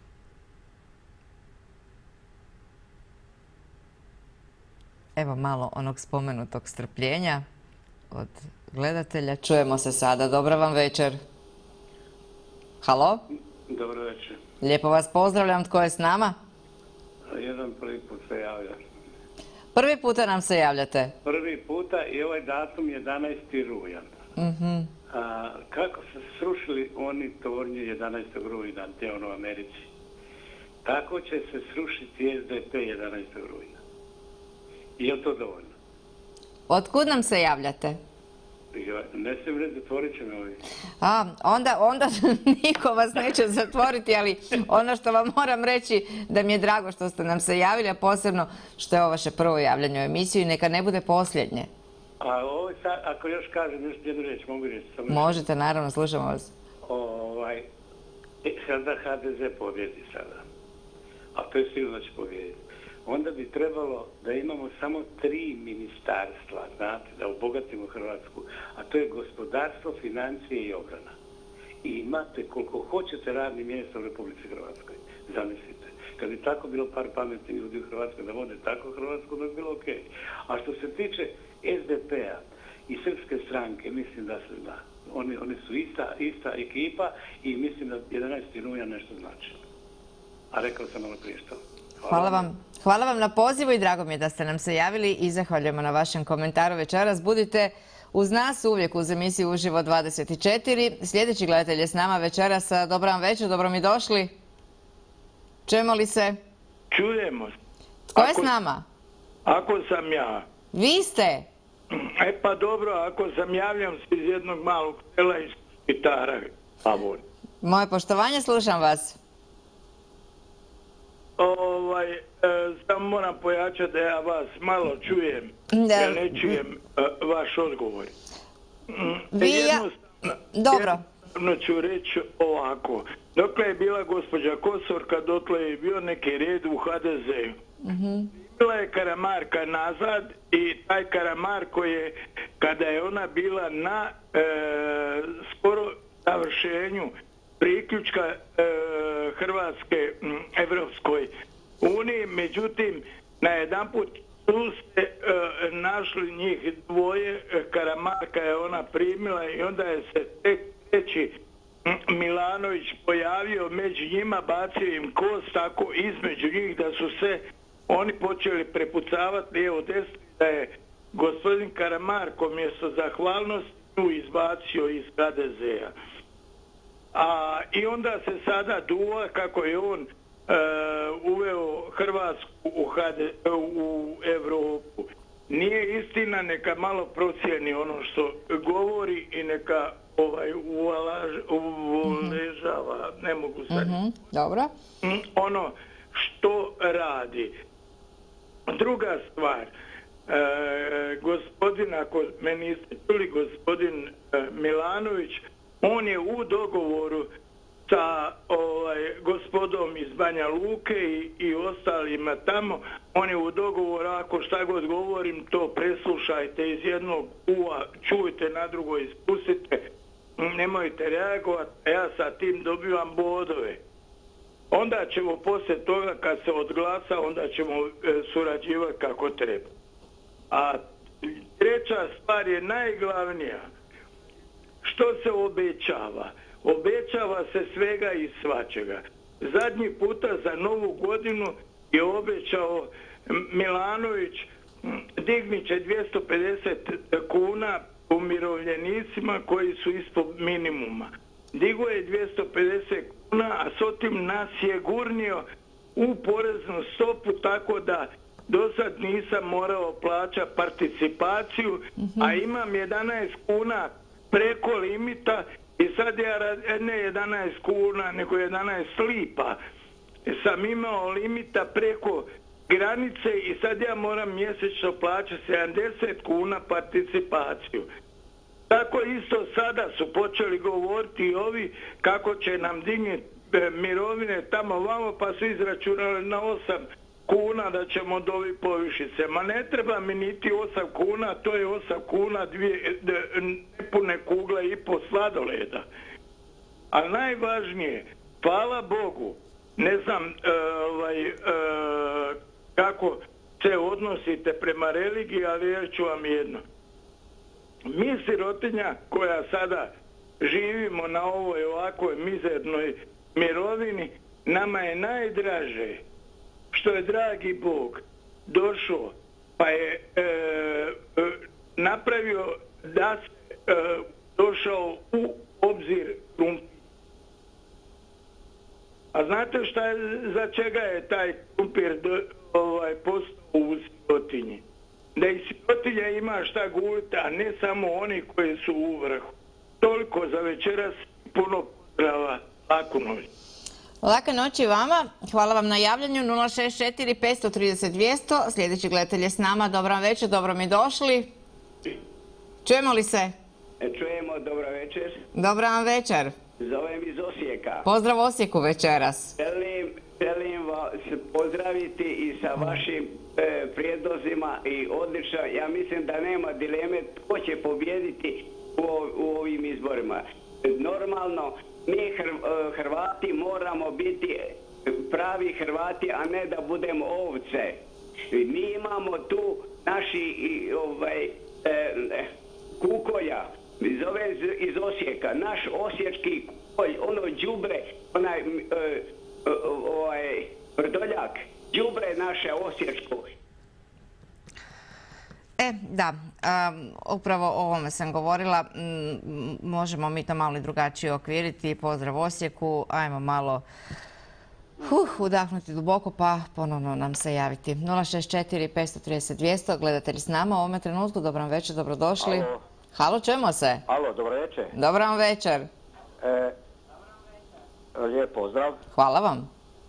Evo malo onog spomenutog strpljenja od gledatelja. Čujemo se sada. Dobra vam večer. Halo? Dobro večer. Lijepo vas pozdravljam. Tko je s nama? Jedan prvi put se javlja. Prvi puta nam se javljate? Prvi puta i ovaj datum 11. rujan. Kako se srušili oni tornji 11. rujna, te u Americi, tako će se srušiti SDP 11. rujna. Je li to dovoljno? Otkud nam se javljate? Ne se reći, zatvorit će me ovi. Onda niko vas neće zatvoriti, ali ono što vam moram reći da mi je drago što ste nam se javili, a posebno što je ovo vaše prvo javljanje u emisiju i neka ne bude posljednje. A ovo sad, ako još kažem nešto jednu reći, mogu reći? Možete, naravno, slušamo vas. Sada HDZ pobjedi sada, a to je sigurno da će pobjediti. Onda bi trebalo da imamo samo 3 ministarstva, znate, da obogatimo Hrvatsku, a to je gospodarstvo, financije i obrana. I imate koliko hoćete radnih mjesta u Republici Hrvatskoj, zamislite. Kad bi tako bilo par pametnih ljudi u Hrvatskoj da vode tako Hrvatsku, da bi bilo ok. A što se tiče SDP-a i Srpske stranke, mislim da se da. Oni su ista ekipa i mislim da 11. rujan nešto znači. A rekao sam malo prije što. Hvala vam na pozivu i drago mi je da ste nam se javili i zahvaljujemo na vašem komentaru večeras. Budite uz nas uvijek uz emisiju Uživo 24. Sljedeći gledatelj je s nama večeras. Dobar vam večer, dobro mi došli. Čujemo li se? Čujemo. Tko je s nama? Ako sam ja. Vi ste? Pa dobro, ako sam javljam se iz jednog malog sela iz Spitara. Moje poštovanje, slušam vas. Samo moram pojačati da ja vas malo čujem. Ja ne čujem vaš odgovor. Jednostavno ću reći ovako. Dokle je bila gospođa Kosorka, dotle je bio neki red u HDZ-u. Bila je Karamarka nazad i taj Karamarko je, kada je ona bila na skoro završenju priključka Hrvatske Evropskoj uniji, međutim najedanput tu ste našli njih dvoje, Karamarka je ona primila i onda je se tek treći Milanović pojavio među njima, bacio im kost tako između njih da su se oni počeli prepucavati lijevo desno, da je gospodin Karamarko mjesto zahvalnosti tu izbacio iz HDZ-a. I onda se sada duva kako je on uveo Hrvatsku u Europu. Nije istina, neka malo procijeni ono što govori i neka uležava, ne mogu sad. Dobro. Ono što radi. Druga stvar, gospodin, ako me niste čuli, gospodin Milanović, on je u dogovoru sa gospodom iz Banja Luke i ostalima tamo, on je u dogovoru, ako šta god govorim, to preslušajte iz jednog uva, čujte, na drugo ispustite, nemojte reagovati, a ja sa tim dobivam bodove. Onda ćemo poslije toga, kad se odglasa, onda ćemo surađivati kako treba. A treća stvar je najglavnija. Što se obećava? Obećava se svega i svačega. Zadnji puta za Novu godinu je obećao Milanović dignit će 250 kuna umirovljenicima koji su ispod minimuma. Digo je 250 kuna, a s tim nas je gurnio u poreznu stopu, tako da do sad nisam morao plaćati participaciju, a imam 11 kuna preko limita i sad ja ne 11 kuna, nego 11 lipa sam imao limita preko granice i sad ja moram mjesečno plaćati 70 kuna participaciju. Tako isto sada su počeli govoriti i ovi kako će nam dignuti mirovine tamo vamo, pa su izračunali na 8 kuna da ćemo dobiti povišice. Ma ne treba mi niti 8 kuna, to je 8 kuna, nepune kugle i po sladoleda. A najvažnije, hvala Bogu, ne znam kako se odnosite prema religiji, ali ja ću vam jedno. Mi sirotinja koja sada živimo na ovoj ovakvoj mizernoj mirovini, nama je najdraže što je dragi Bog došao pa je napravio da se došao u obzir krumpir. A znate šta je, za čega je taj krumpir postao u sirotinji? Da i sirotinja ima šta guliti, a ne samo oni koji su u vrhu. Toliko za večeras, puno pozdrava, laku noć. Laka noć i vama. Hvala vam na javljanju. 064 530 200. Sljedeći gledatelj je s nama. Dobar vam večer, dobro mi došli. Čujemo li se? Čujemo, dobra večer. Dobra vam večer. Zovem iz Osijeka. Pozdrav Osijeku večeras. Želim vas pozdraviti i sa vašim prijedlozima i odlično. Ja mislim da nema dileme tko će pobijediti u ovim izborima. Normalno, mi Hrvati moramo biti pravi Hrvati, a ne da budemo ovce. Mi imamo tu naši kukolja, zove iz Osijeka, naš osječki kukolj, ono đubre, Vrdoljak, đubre naše osječko. Da, upravo o ovome sam govorila. Možemo mi to malo i drugačije okviriti. Pozdrav Osijeku. Ajmo malo udahnuti duboko pa ponovno nam se javiti. 064 530 200. Gledatelji s nama u ovome trenutku. Dobar vam večer, dobrodošli. Halo. Halo, čujemo se? Halo, dobro večer. Dobar vam večer. Lijep pozdrav. Hvala vam.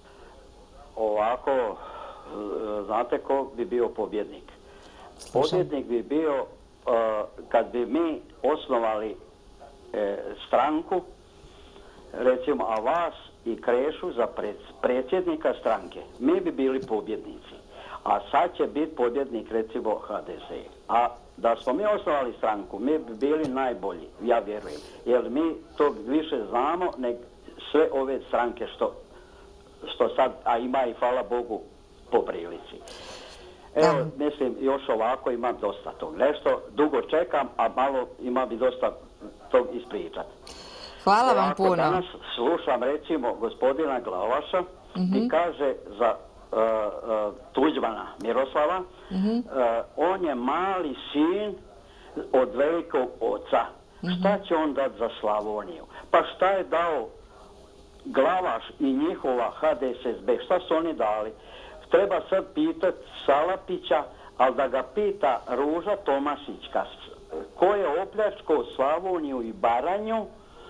Ovako, znate ko bi bio pobjednik? Pobjednik bi bio kad bi mi osnovali stranku, recimo, a vas i Krešu za predsjednika stranke. Mi bi bili pobjednici. A sad će biti pobjednik, recimo, HDZ. A da smo mi osnovali stranku, mi bi bili najbolji, ja vjerujem. Jer mi to više znamo nego sve ove stranke što sad, a ima i hvala Bogu po prilici. Evo, mislim, još ovako imam dosta tog. Nešto dugo čekam, a malo imam i dosta tog ispričati. Hvala vam puno. Danas slušam, recimo, gospodina Glavaša i kaže za Tuđmana Miroslava, on je mali sin od velikog oca. Šta će on dati za Slavoniju? Pa šta je dao Glavaš i njihova HDSSB? Šta su oni dali? Treba sad pitati Salapića, ali da ga pita Ruža Tomašićka, ko je opljačkao Slavoniju i Baranju,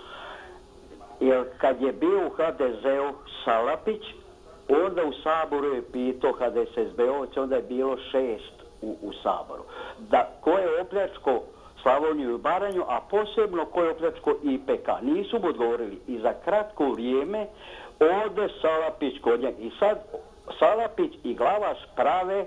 jer kad je bio u HDZ-u Salapić, onda u Saboru je pitao HDSSB-ovce, onda je bilo 6 u Saboru. Da, ko je opljačkao Slavoniju i Baranju, a posebno ko je opljačkao IPK. Nisu mu odgovorili. I za kratko vrijeme ode Salapić kod njega. I sad Salapić i Glavaš prave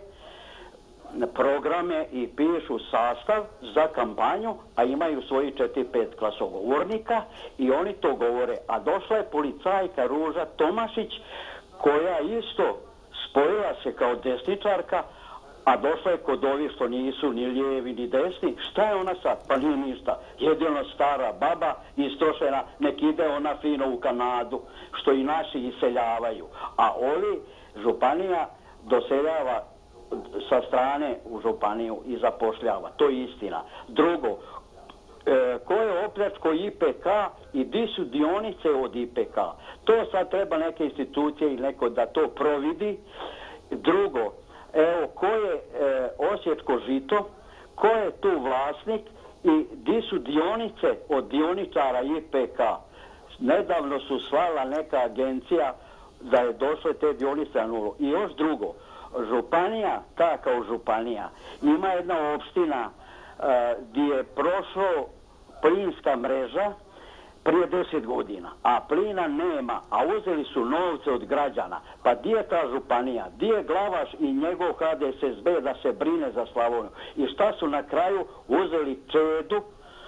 programe i pišu sastav za kampanju, a imaju svoji 4-5 glasogovornika i oni to govore. A došla je policajka Ruža Tomašić, koja isto spojila se kao desničarka, a došla je kod ovih što nisu ni lijevi ni desni. Šta je ona sad? Pa nije ništa. Jedino stara baba istrošena, nek ide ona fino u Kanadu, što i naši iseljavaju. A ovi županija doseljava sa strane u županiju i zapošljava. To je istina. Drugo, ko je opljačkao IPK i di su dionice od IPK? To sad treba neke institucije ili neko da to providi. Drugo, evo, ko je Osječko žito, ko je tu vlasnik i di su dionice od dioničara IPK? Nedavno su slala neka agencija da je došle te dionice na nulu. I još drugo, županija, ta kao županija, ima jedna opština gdje je prošlo plinska mreža prije 10 godina, a plina nema, a uzeli su novce od građana. Pa gdje je ta županija? Gdje je Glavaš i njegov HDSSB da se brine za Slavoniju? I šta su na kraju uzeli Čedu,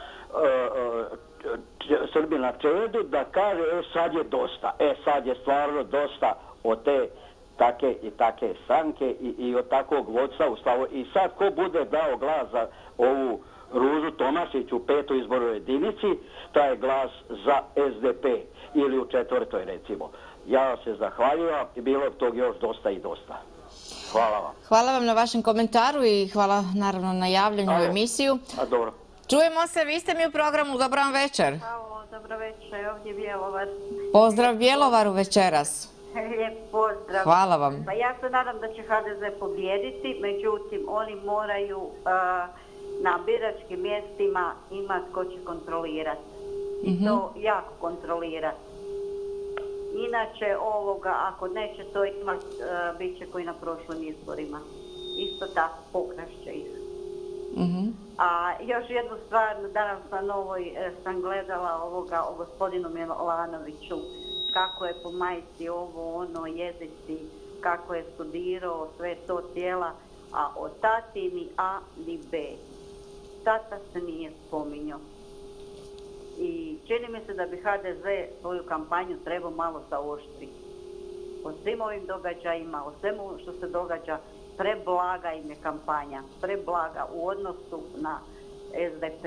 Srbina Čedu, da kaže, sad je dosta. Sad je stvarno dosta od te take i take stranke i od takvog vodstva u Slavoniji. I sad ko bude dao glas za ovu Ružu Tomašić u 5. izbornoj jedinici, taj je glas za SDP ili u 4. recimo. Ja se zahvaljujem i bilo je tog još dosta i dosta. Hvala vam. Hvala vam na vašem komentaru i hvala naravno na javljanju u emisiju. Dobro. Čujemo se, vi ste mi u programu. Dobar vam večer. Halo, dobro večer, ovdje Bjelovar. Pozdrav Bjelovaru večeras. Lijep pozdrav. Hvala vam. Pa ja se nadam da će HDZ pobijediti, međutim oni moraju na biračkim mjestima imati ko će kontrolirati. I to jako kontrolirati. Inače ako neće to imati, bit će koji na prošlim izborima. Isto tako, pokrašće ih. A još jednu stvar, danas na Novoj sam gledala o gospodinu Milanoviću, kako je po majci jezici, kako je studirao, sve to tijela, a o tati ni A ni B. Tata se nije spominjao. I čini mi se da bi HDZ svoju kampanju trebao malo zaoštriti. O svim ovim događajima, o svemu što se događa, preblaga im je kampanja, preblaga u odnosu na SDP.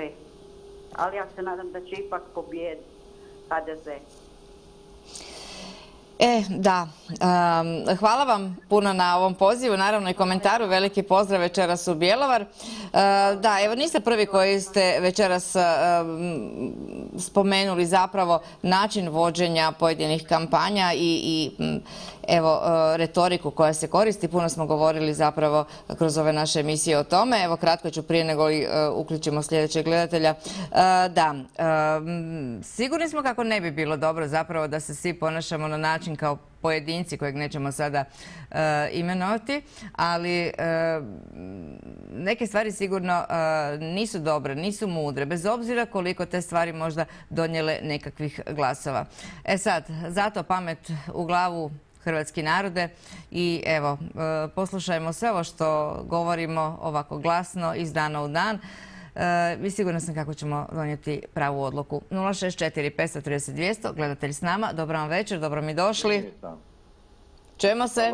Ali ja se nadam da će ipak pobijediti HDZ. Da. Hvala vam puno na ovom pozivu, naravno i komentaru. Veliki pozdrav večeras u Bjelovar. Da, evo niste prvi koji ste večeras spomenuli zapravo način vođenja pojedinih kampanja i evo retoriku koja se koristi. Puno smo govorili zapravo kroz ove naše emisije o tome. Evo kratko ću prije nego li uključimo sljedećeg gledatelja. Da, sigurni smo kako ne bi bilo dobro zapravo da se svi ponašamo na način kao pojedinci kojeg nećemo sada imenovati, ali neke stvari sigurno nisu dobre, nisu mudre, bez obzira koliko te stvari možda donijele nekakvih glasova. Sad, zato pamet u glavu, hrvatski narode, i evo, poslušajmo sve ovo što govorimo ovako glasno iz dana u dan. I sigurno sam kako ćemo donijeti pravu odluku. 064 530 200, gledatelj s nama. Dobro vam večer, dobro mi došli. Čujemo se?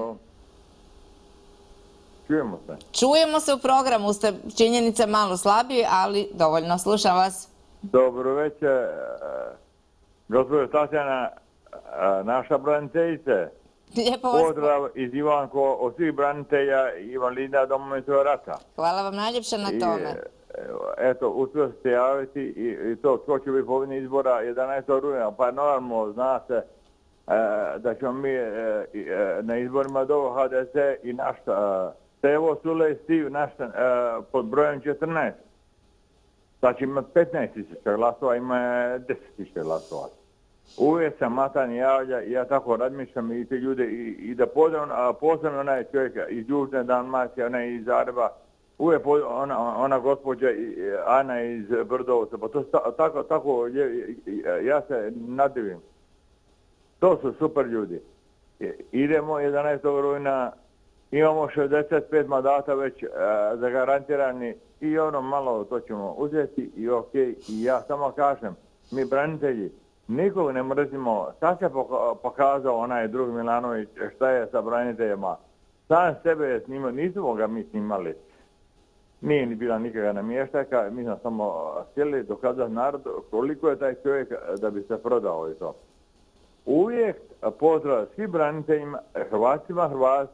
Čujemo se. Čujemo se u programu, ste činjenice malo slabiji, ali dovoljno. Slušam vas. Dobro večer, gospođo Tatjana, naša braniteljice. Lijepo vas. Pozdrav iz Ivanko od svih branitelja i invalida Domovinskog rata. Hvala vam najljepše na tome. Eto, uspio se javiti i to tko će biti pobjednik izbora 11. rujna. Pa normalno zna se da ćemo mi na izborima do HDZ i naš Stevo Sulej Stiv pod brojem 14. Sad će ima 15.000 glasova, ima 10.000 glasova. Uvijek se Matan javlja i ja tako razmišljam i te ljude i da posebno onaj čovjek iz Južne Dalmacije, ona iz Zagreba, uvijek ona gospođa Ana iz Brdovca, pa to tako ja se nadivim. To su super ljudi. Idemo 11. rujna, imamo 65 mandata već zagarantirani i ono malo to ćemo uzeti i ok. I ja samo kažem, mi branitelji nikog ne mrzimo. Sad se pokazao onaj drug Milanović šta je sa braniteljima. Sam sebe je snimao, nismo ga mi snimali. Nije ni bila nikakva namještajka, mi smo samo htjeli dokazati narodu koliko je taj čovjek da bi se prodao i to. Uvijek pozdrav svim braniteljima, Hrvatima,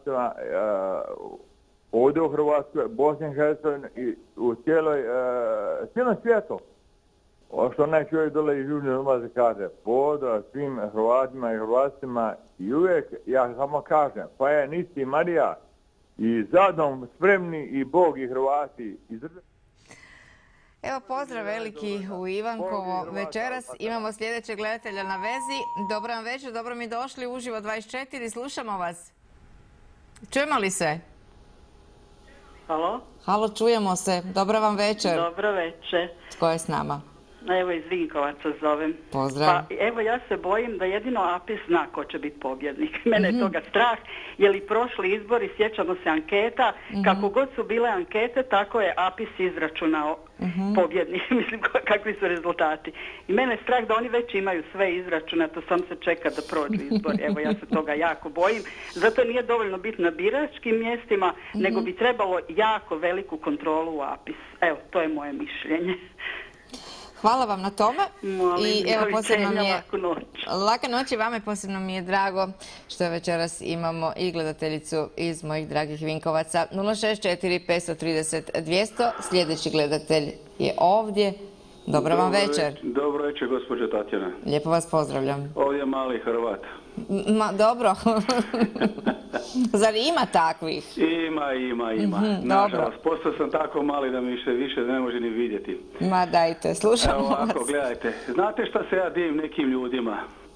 ovdje u Hrvatskoj, Bosni i Hercegovini i u cijelom svijetu. Što onaj čovjek dole iz Južne Dalmacije kaže, pozdrav svim Hrvatima i Hrvatima i uvijek, ja samo kažem, pa je nisti Marija i zadom spremni i Bog i Hrvati. Evo pozdrav veliki u Ivankovo večeras. Imamo sljedećeg gledatelja na vezi. Dobro vam večer, dobro mi došli u Uživo 24. Slušamo vas. Čujemo li se? Halo? Halo, čujemo se. Dobro vam večer. Dobro večer. Tko je s nama? Evo iz Vinkovaca zovem. Pozdrav. Pa evo ja se bojim da jedino APIS zna ko će biti pobjednik. Mene je toga strah, jer i prošli izbori, sjećamo se anketa, kako god su bile ankete, tako je APIS izračunao pobjednik. Mislim, kakvi su rezultati. I mene je strah da oni već imaju sve izračunato, sam se čeka da prođu izbori. Evo ja se toga jako bojim. Zato nije dovoljno biti na biračkim mjestima, nego bi trebalo jako veliku kontrolu u APIS. Evo, to je moje mišljenje. Hvala vam na tome. I evo posebno mi je laka noć i vama, posebno mi je drago što večeras imamo i gledateljicu iz mojih dragih Vinkovaca. 064 530 200. Sljedeći gledatelj je ovdje. Dobro vam večer. Dobro večer, gospođo Tatjana. Lijepo vas pozdravljam. Ovdje je mali Hrvat. Dobro. Zar ima takvih? Ima. Nažalost, postao sam tako mali da mi više ne može ni vidjeti. Ma dajte, slušamo vas. Evo ovako, gledajte. Znate šta se ja divim nekim ljudima?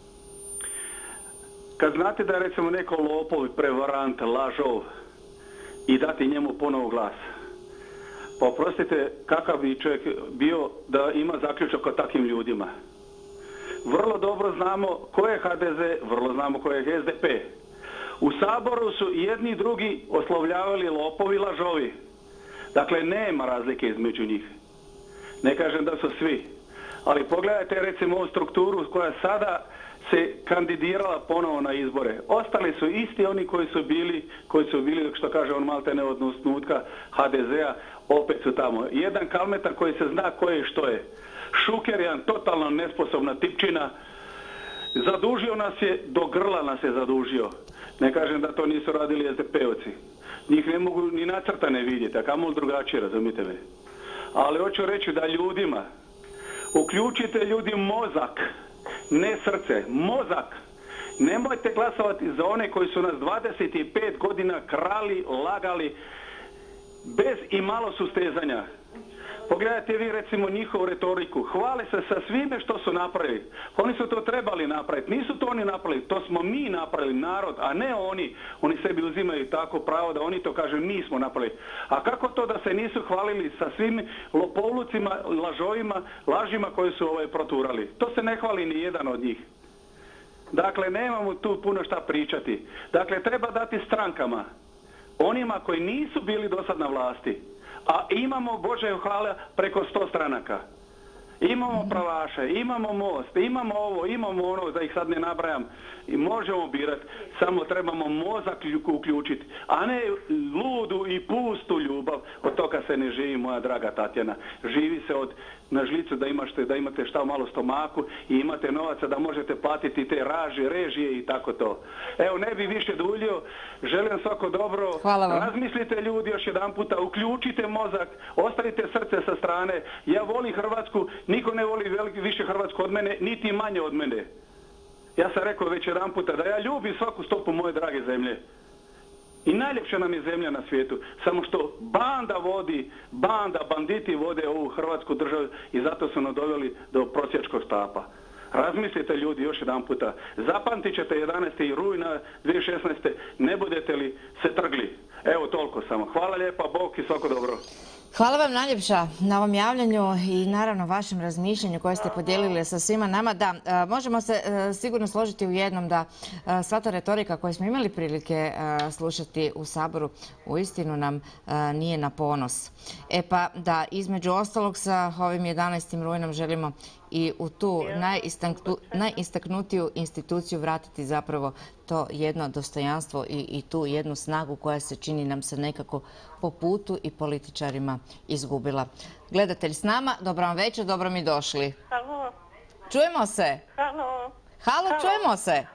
Kad znate da je recimo neko lopov, prevarant, lažov i dati njemu ponovo glas. Pa oprostite, kakav bi čovjek bio da ima zaključak o takvim ljudima. Vrlo dobro znamo ko je HDZ, vrlo znamo ko je SDP. U Saboru su jedni i drugi oslovljavali lopovi, lažovi. Dakle, nema razlike između njih. Ne kažem da su svi. Ali pogledajte recimo ovu strukturu koja sada se kandidirala ponovo na izbore. Ostali su isti oni koji su bili, što kaže on maltene od osnutka HDZ-a, opet su tamo. Jedan Kalmeta koji se zna ko je i što je. Šuker je totalno nesposobna tipčina. Zadužio nas je, do grla nas je zadužio. Ne kažem da to nisu radili SDP-ovci. Njih ne mogu ni nacrtane vidjeti, a kamoli drugačije, razumite me. Ali hoću reći da ljudima, uključite ljudi mozak, ne srce, mozak. Nemojte glasovati za one koji su nas 25 godina krali, lagali, bez i malo sustezanja. Pogledajte vi recimo njihovu retoriku. Hvale se sa svime što su napravili. Oni su to trebali napraviti. Nisu to oni napravili. To smo mi napravili, narod, a ne oni. Oni sebi uzimaju tako pravo da oni to kažu mi smo napravili. A kako to da se nisu hvalili sa svim lopovlucima, lažovima, lažima koje su proturali? To se ne hvali ni jedan od njih. Dakle, nemamo tu puno šta pričati. Dakle, treba dati strankama, onima koji nisu bili do sad na vlasti, a imamo, Bože hvala, preko 100 stranaka. Imamo pravaše, imamo Most, imamo ovo, imamo ono, da ih sad ne nabrajam. I možemo birati, samo trebamo mozak uključiti, a ne ludu i pustu ljubav. Od toga se ne živi, moja draga Tatjana. Živi se od na žlicu da imate šta malo stomaku i imate novaca da možete platiti te režije i tako to. Evo, ne bi više duljio, želim svako dobro. Hvala vam. Razmislite ljudi još jedan puta, uključite mozak, ostavite srce sa strane. Ja volim Hrvatsku, niko ne voli više Hrvatsku od mene, niti manje od mene. Ja sam rekao već jedan puta da ja ljubim svaku stopu moje drage zemlje. I najljepša nam je zemlja na svijetu. Samo što banditi vode ovu Hrvatsku državu i zato su nas doveli do prosjačkog štapa. Razmislite ljudi još jedan puta. Zapamtit ćete 11. rujna 2016. ne budete li se trgli. Evo toliko samo. Hvala lijepa, Bog i svako dobro. Hvala vam najljepša na ovom javljanju i naravno vašem razmišljanju koje ste podijelili sa svima nama. Da, možemo se sigurno složiti u jednom da sva ta retorika koju smo imali prilike slušati u Saboru uistinu nam nije na ponos. E pa da između ostalog sa ovim 11. rujnom želimo i u tu najistaknutiju instituciju vratiti zapravo to jedno dostojanstvo i tu jednu snagu koja se čini nam se nekako po putu i političarima izgubila. Gledatelj s nama, dobro vam večer, dobro mi došli. Halo. Čujemo se. Halo. Halo, čujemo se.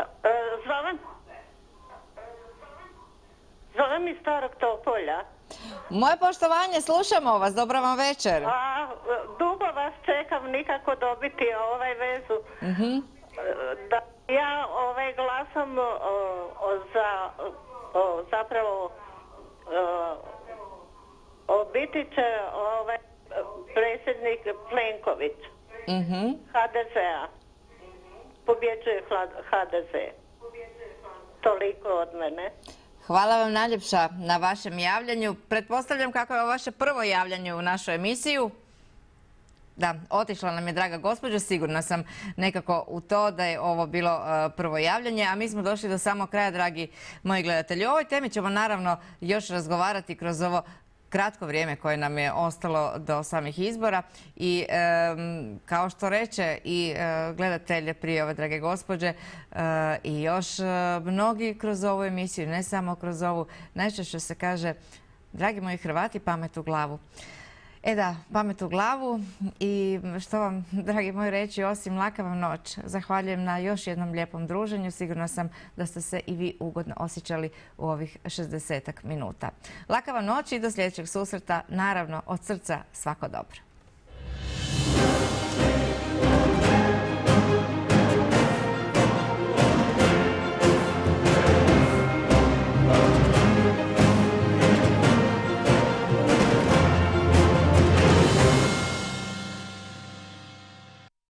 Zovem iz Starog Topolja. Moje poštovanje, slušamo vas, dobro vam večer. Dugo vas čekam, nikako dobiti vezu. Da ja glasam za zapravo biti će predsjednik Plenković HDZ-a. Pobjeđuje HDZ. Toliko od mene. Hvala vam najljepša na vašem javljanju. Pretpostavljam kako je ovo vaše prvo javljanje u našu emisiju. Da, otišla nam je draga gospođa, sigurna sam nekako u to da je ovo bilo prvo javljanje, a mi smo došli do samog kraja, dragi moji gledatelji. O ovoj temi ćemo naravno još razgovarati kroz ovo kratko vrijeme koje nam je ostalo do samih izbora i kao što reče i gledatelj prije ove drage gospođe i još mnogi kroz ovu emisiju, ne samo kroz ovu, najčešće se kaže, dragi moji Hrvati, pamet u glavu. E da, pamet u glavu i što vam, dragi moji, reći osim laka vam noć. Zahvaljujem na još jednom lijepom druženju. Sigurno sam da ste se i vi ugodno osjećali u ovih 60-ak minuta. Laka vam noć i do sljedećeg susreta. Naravno, od srca svako dobro.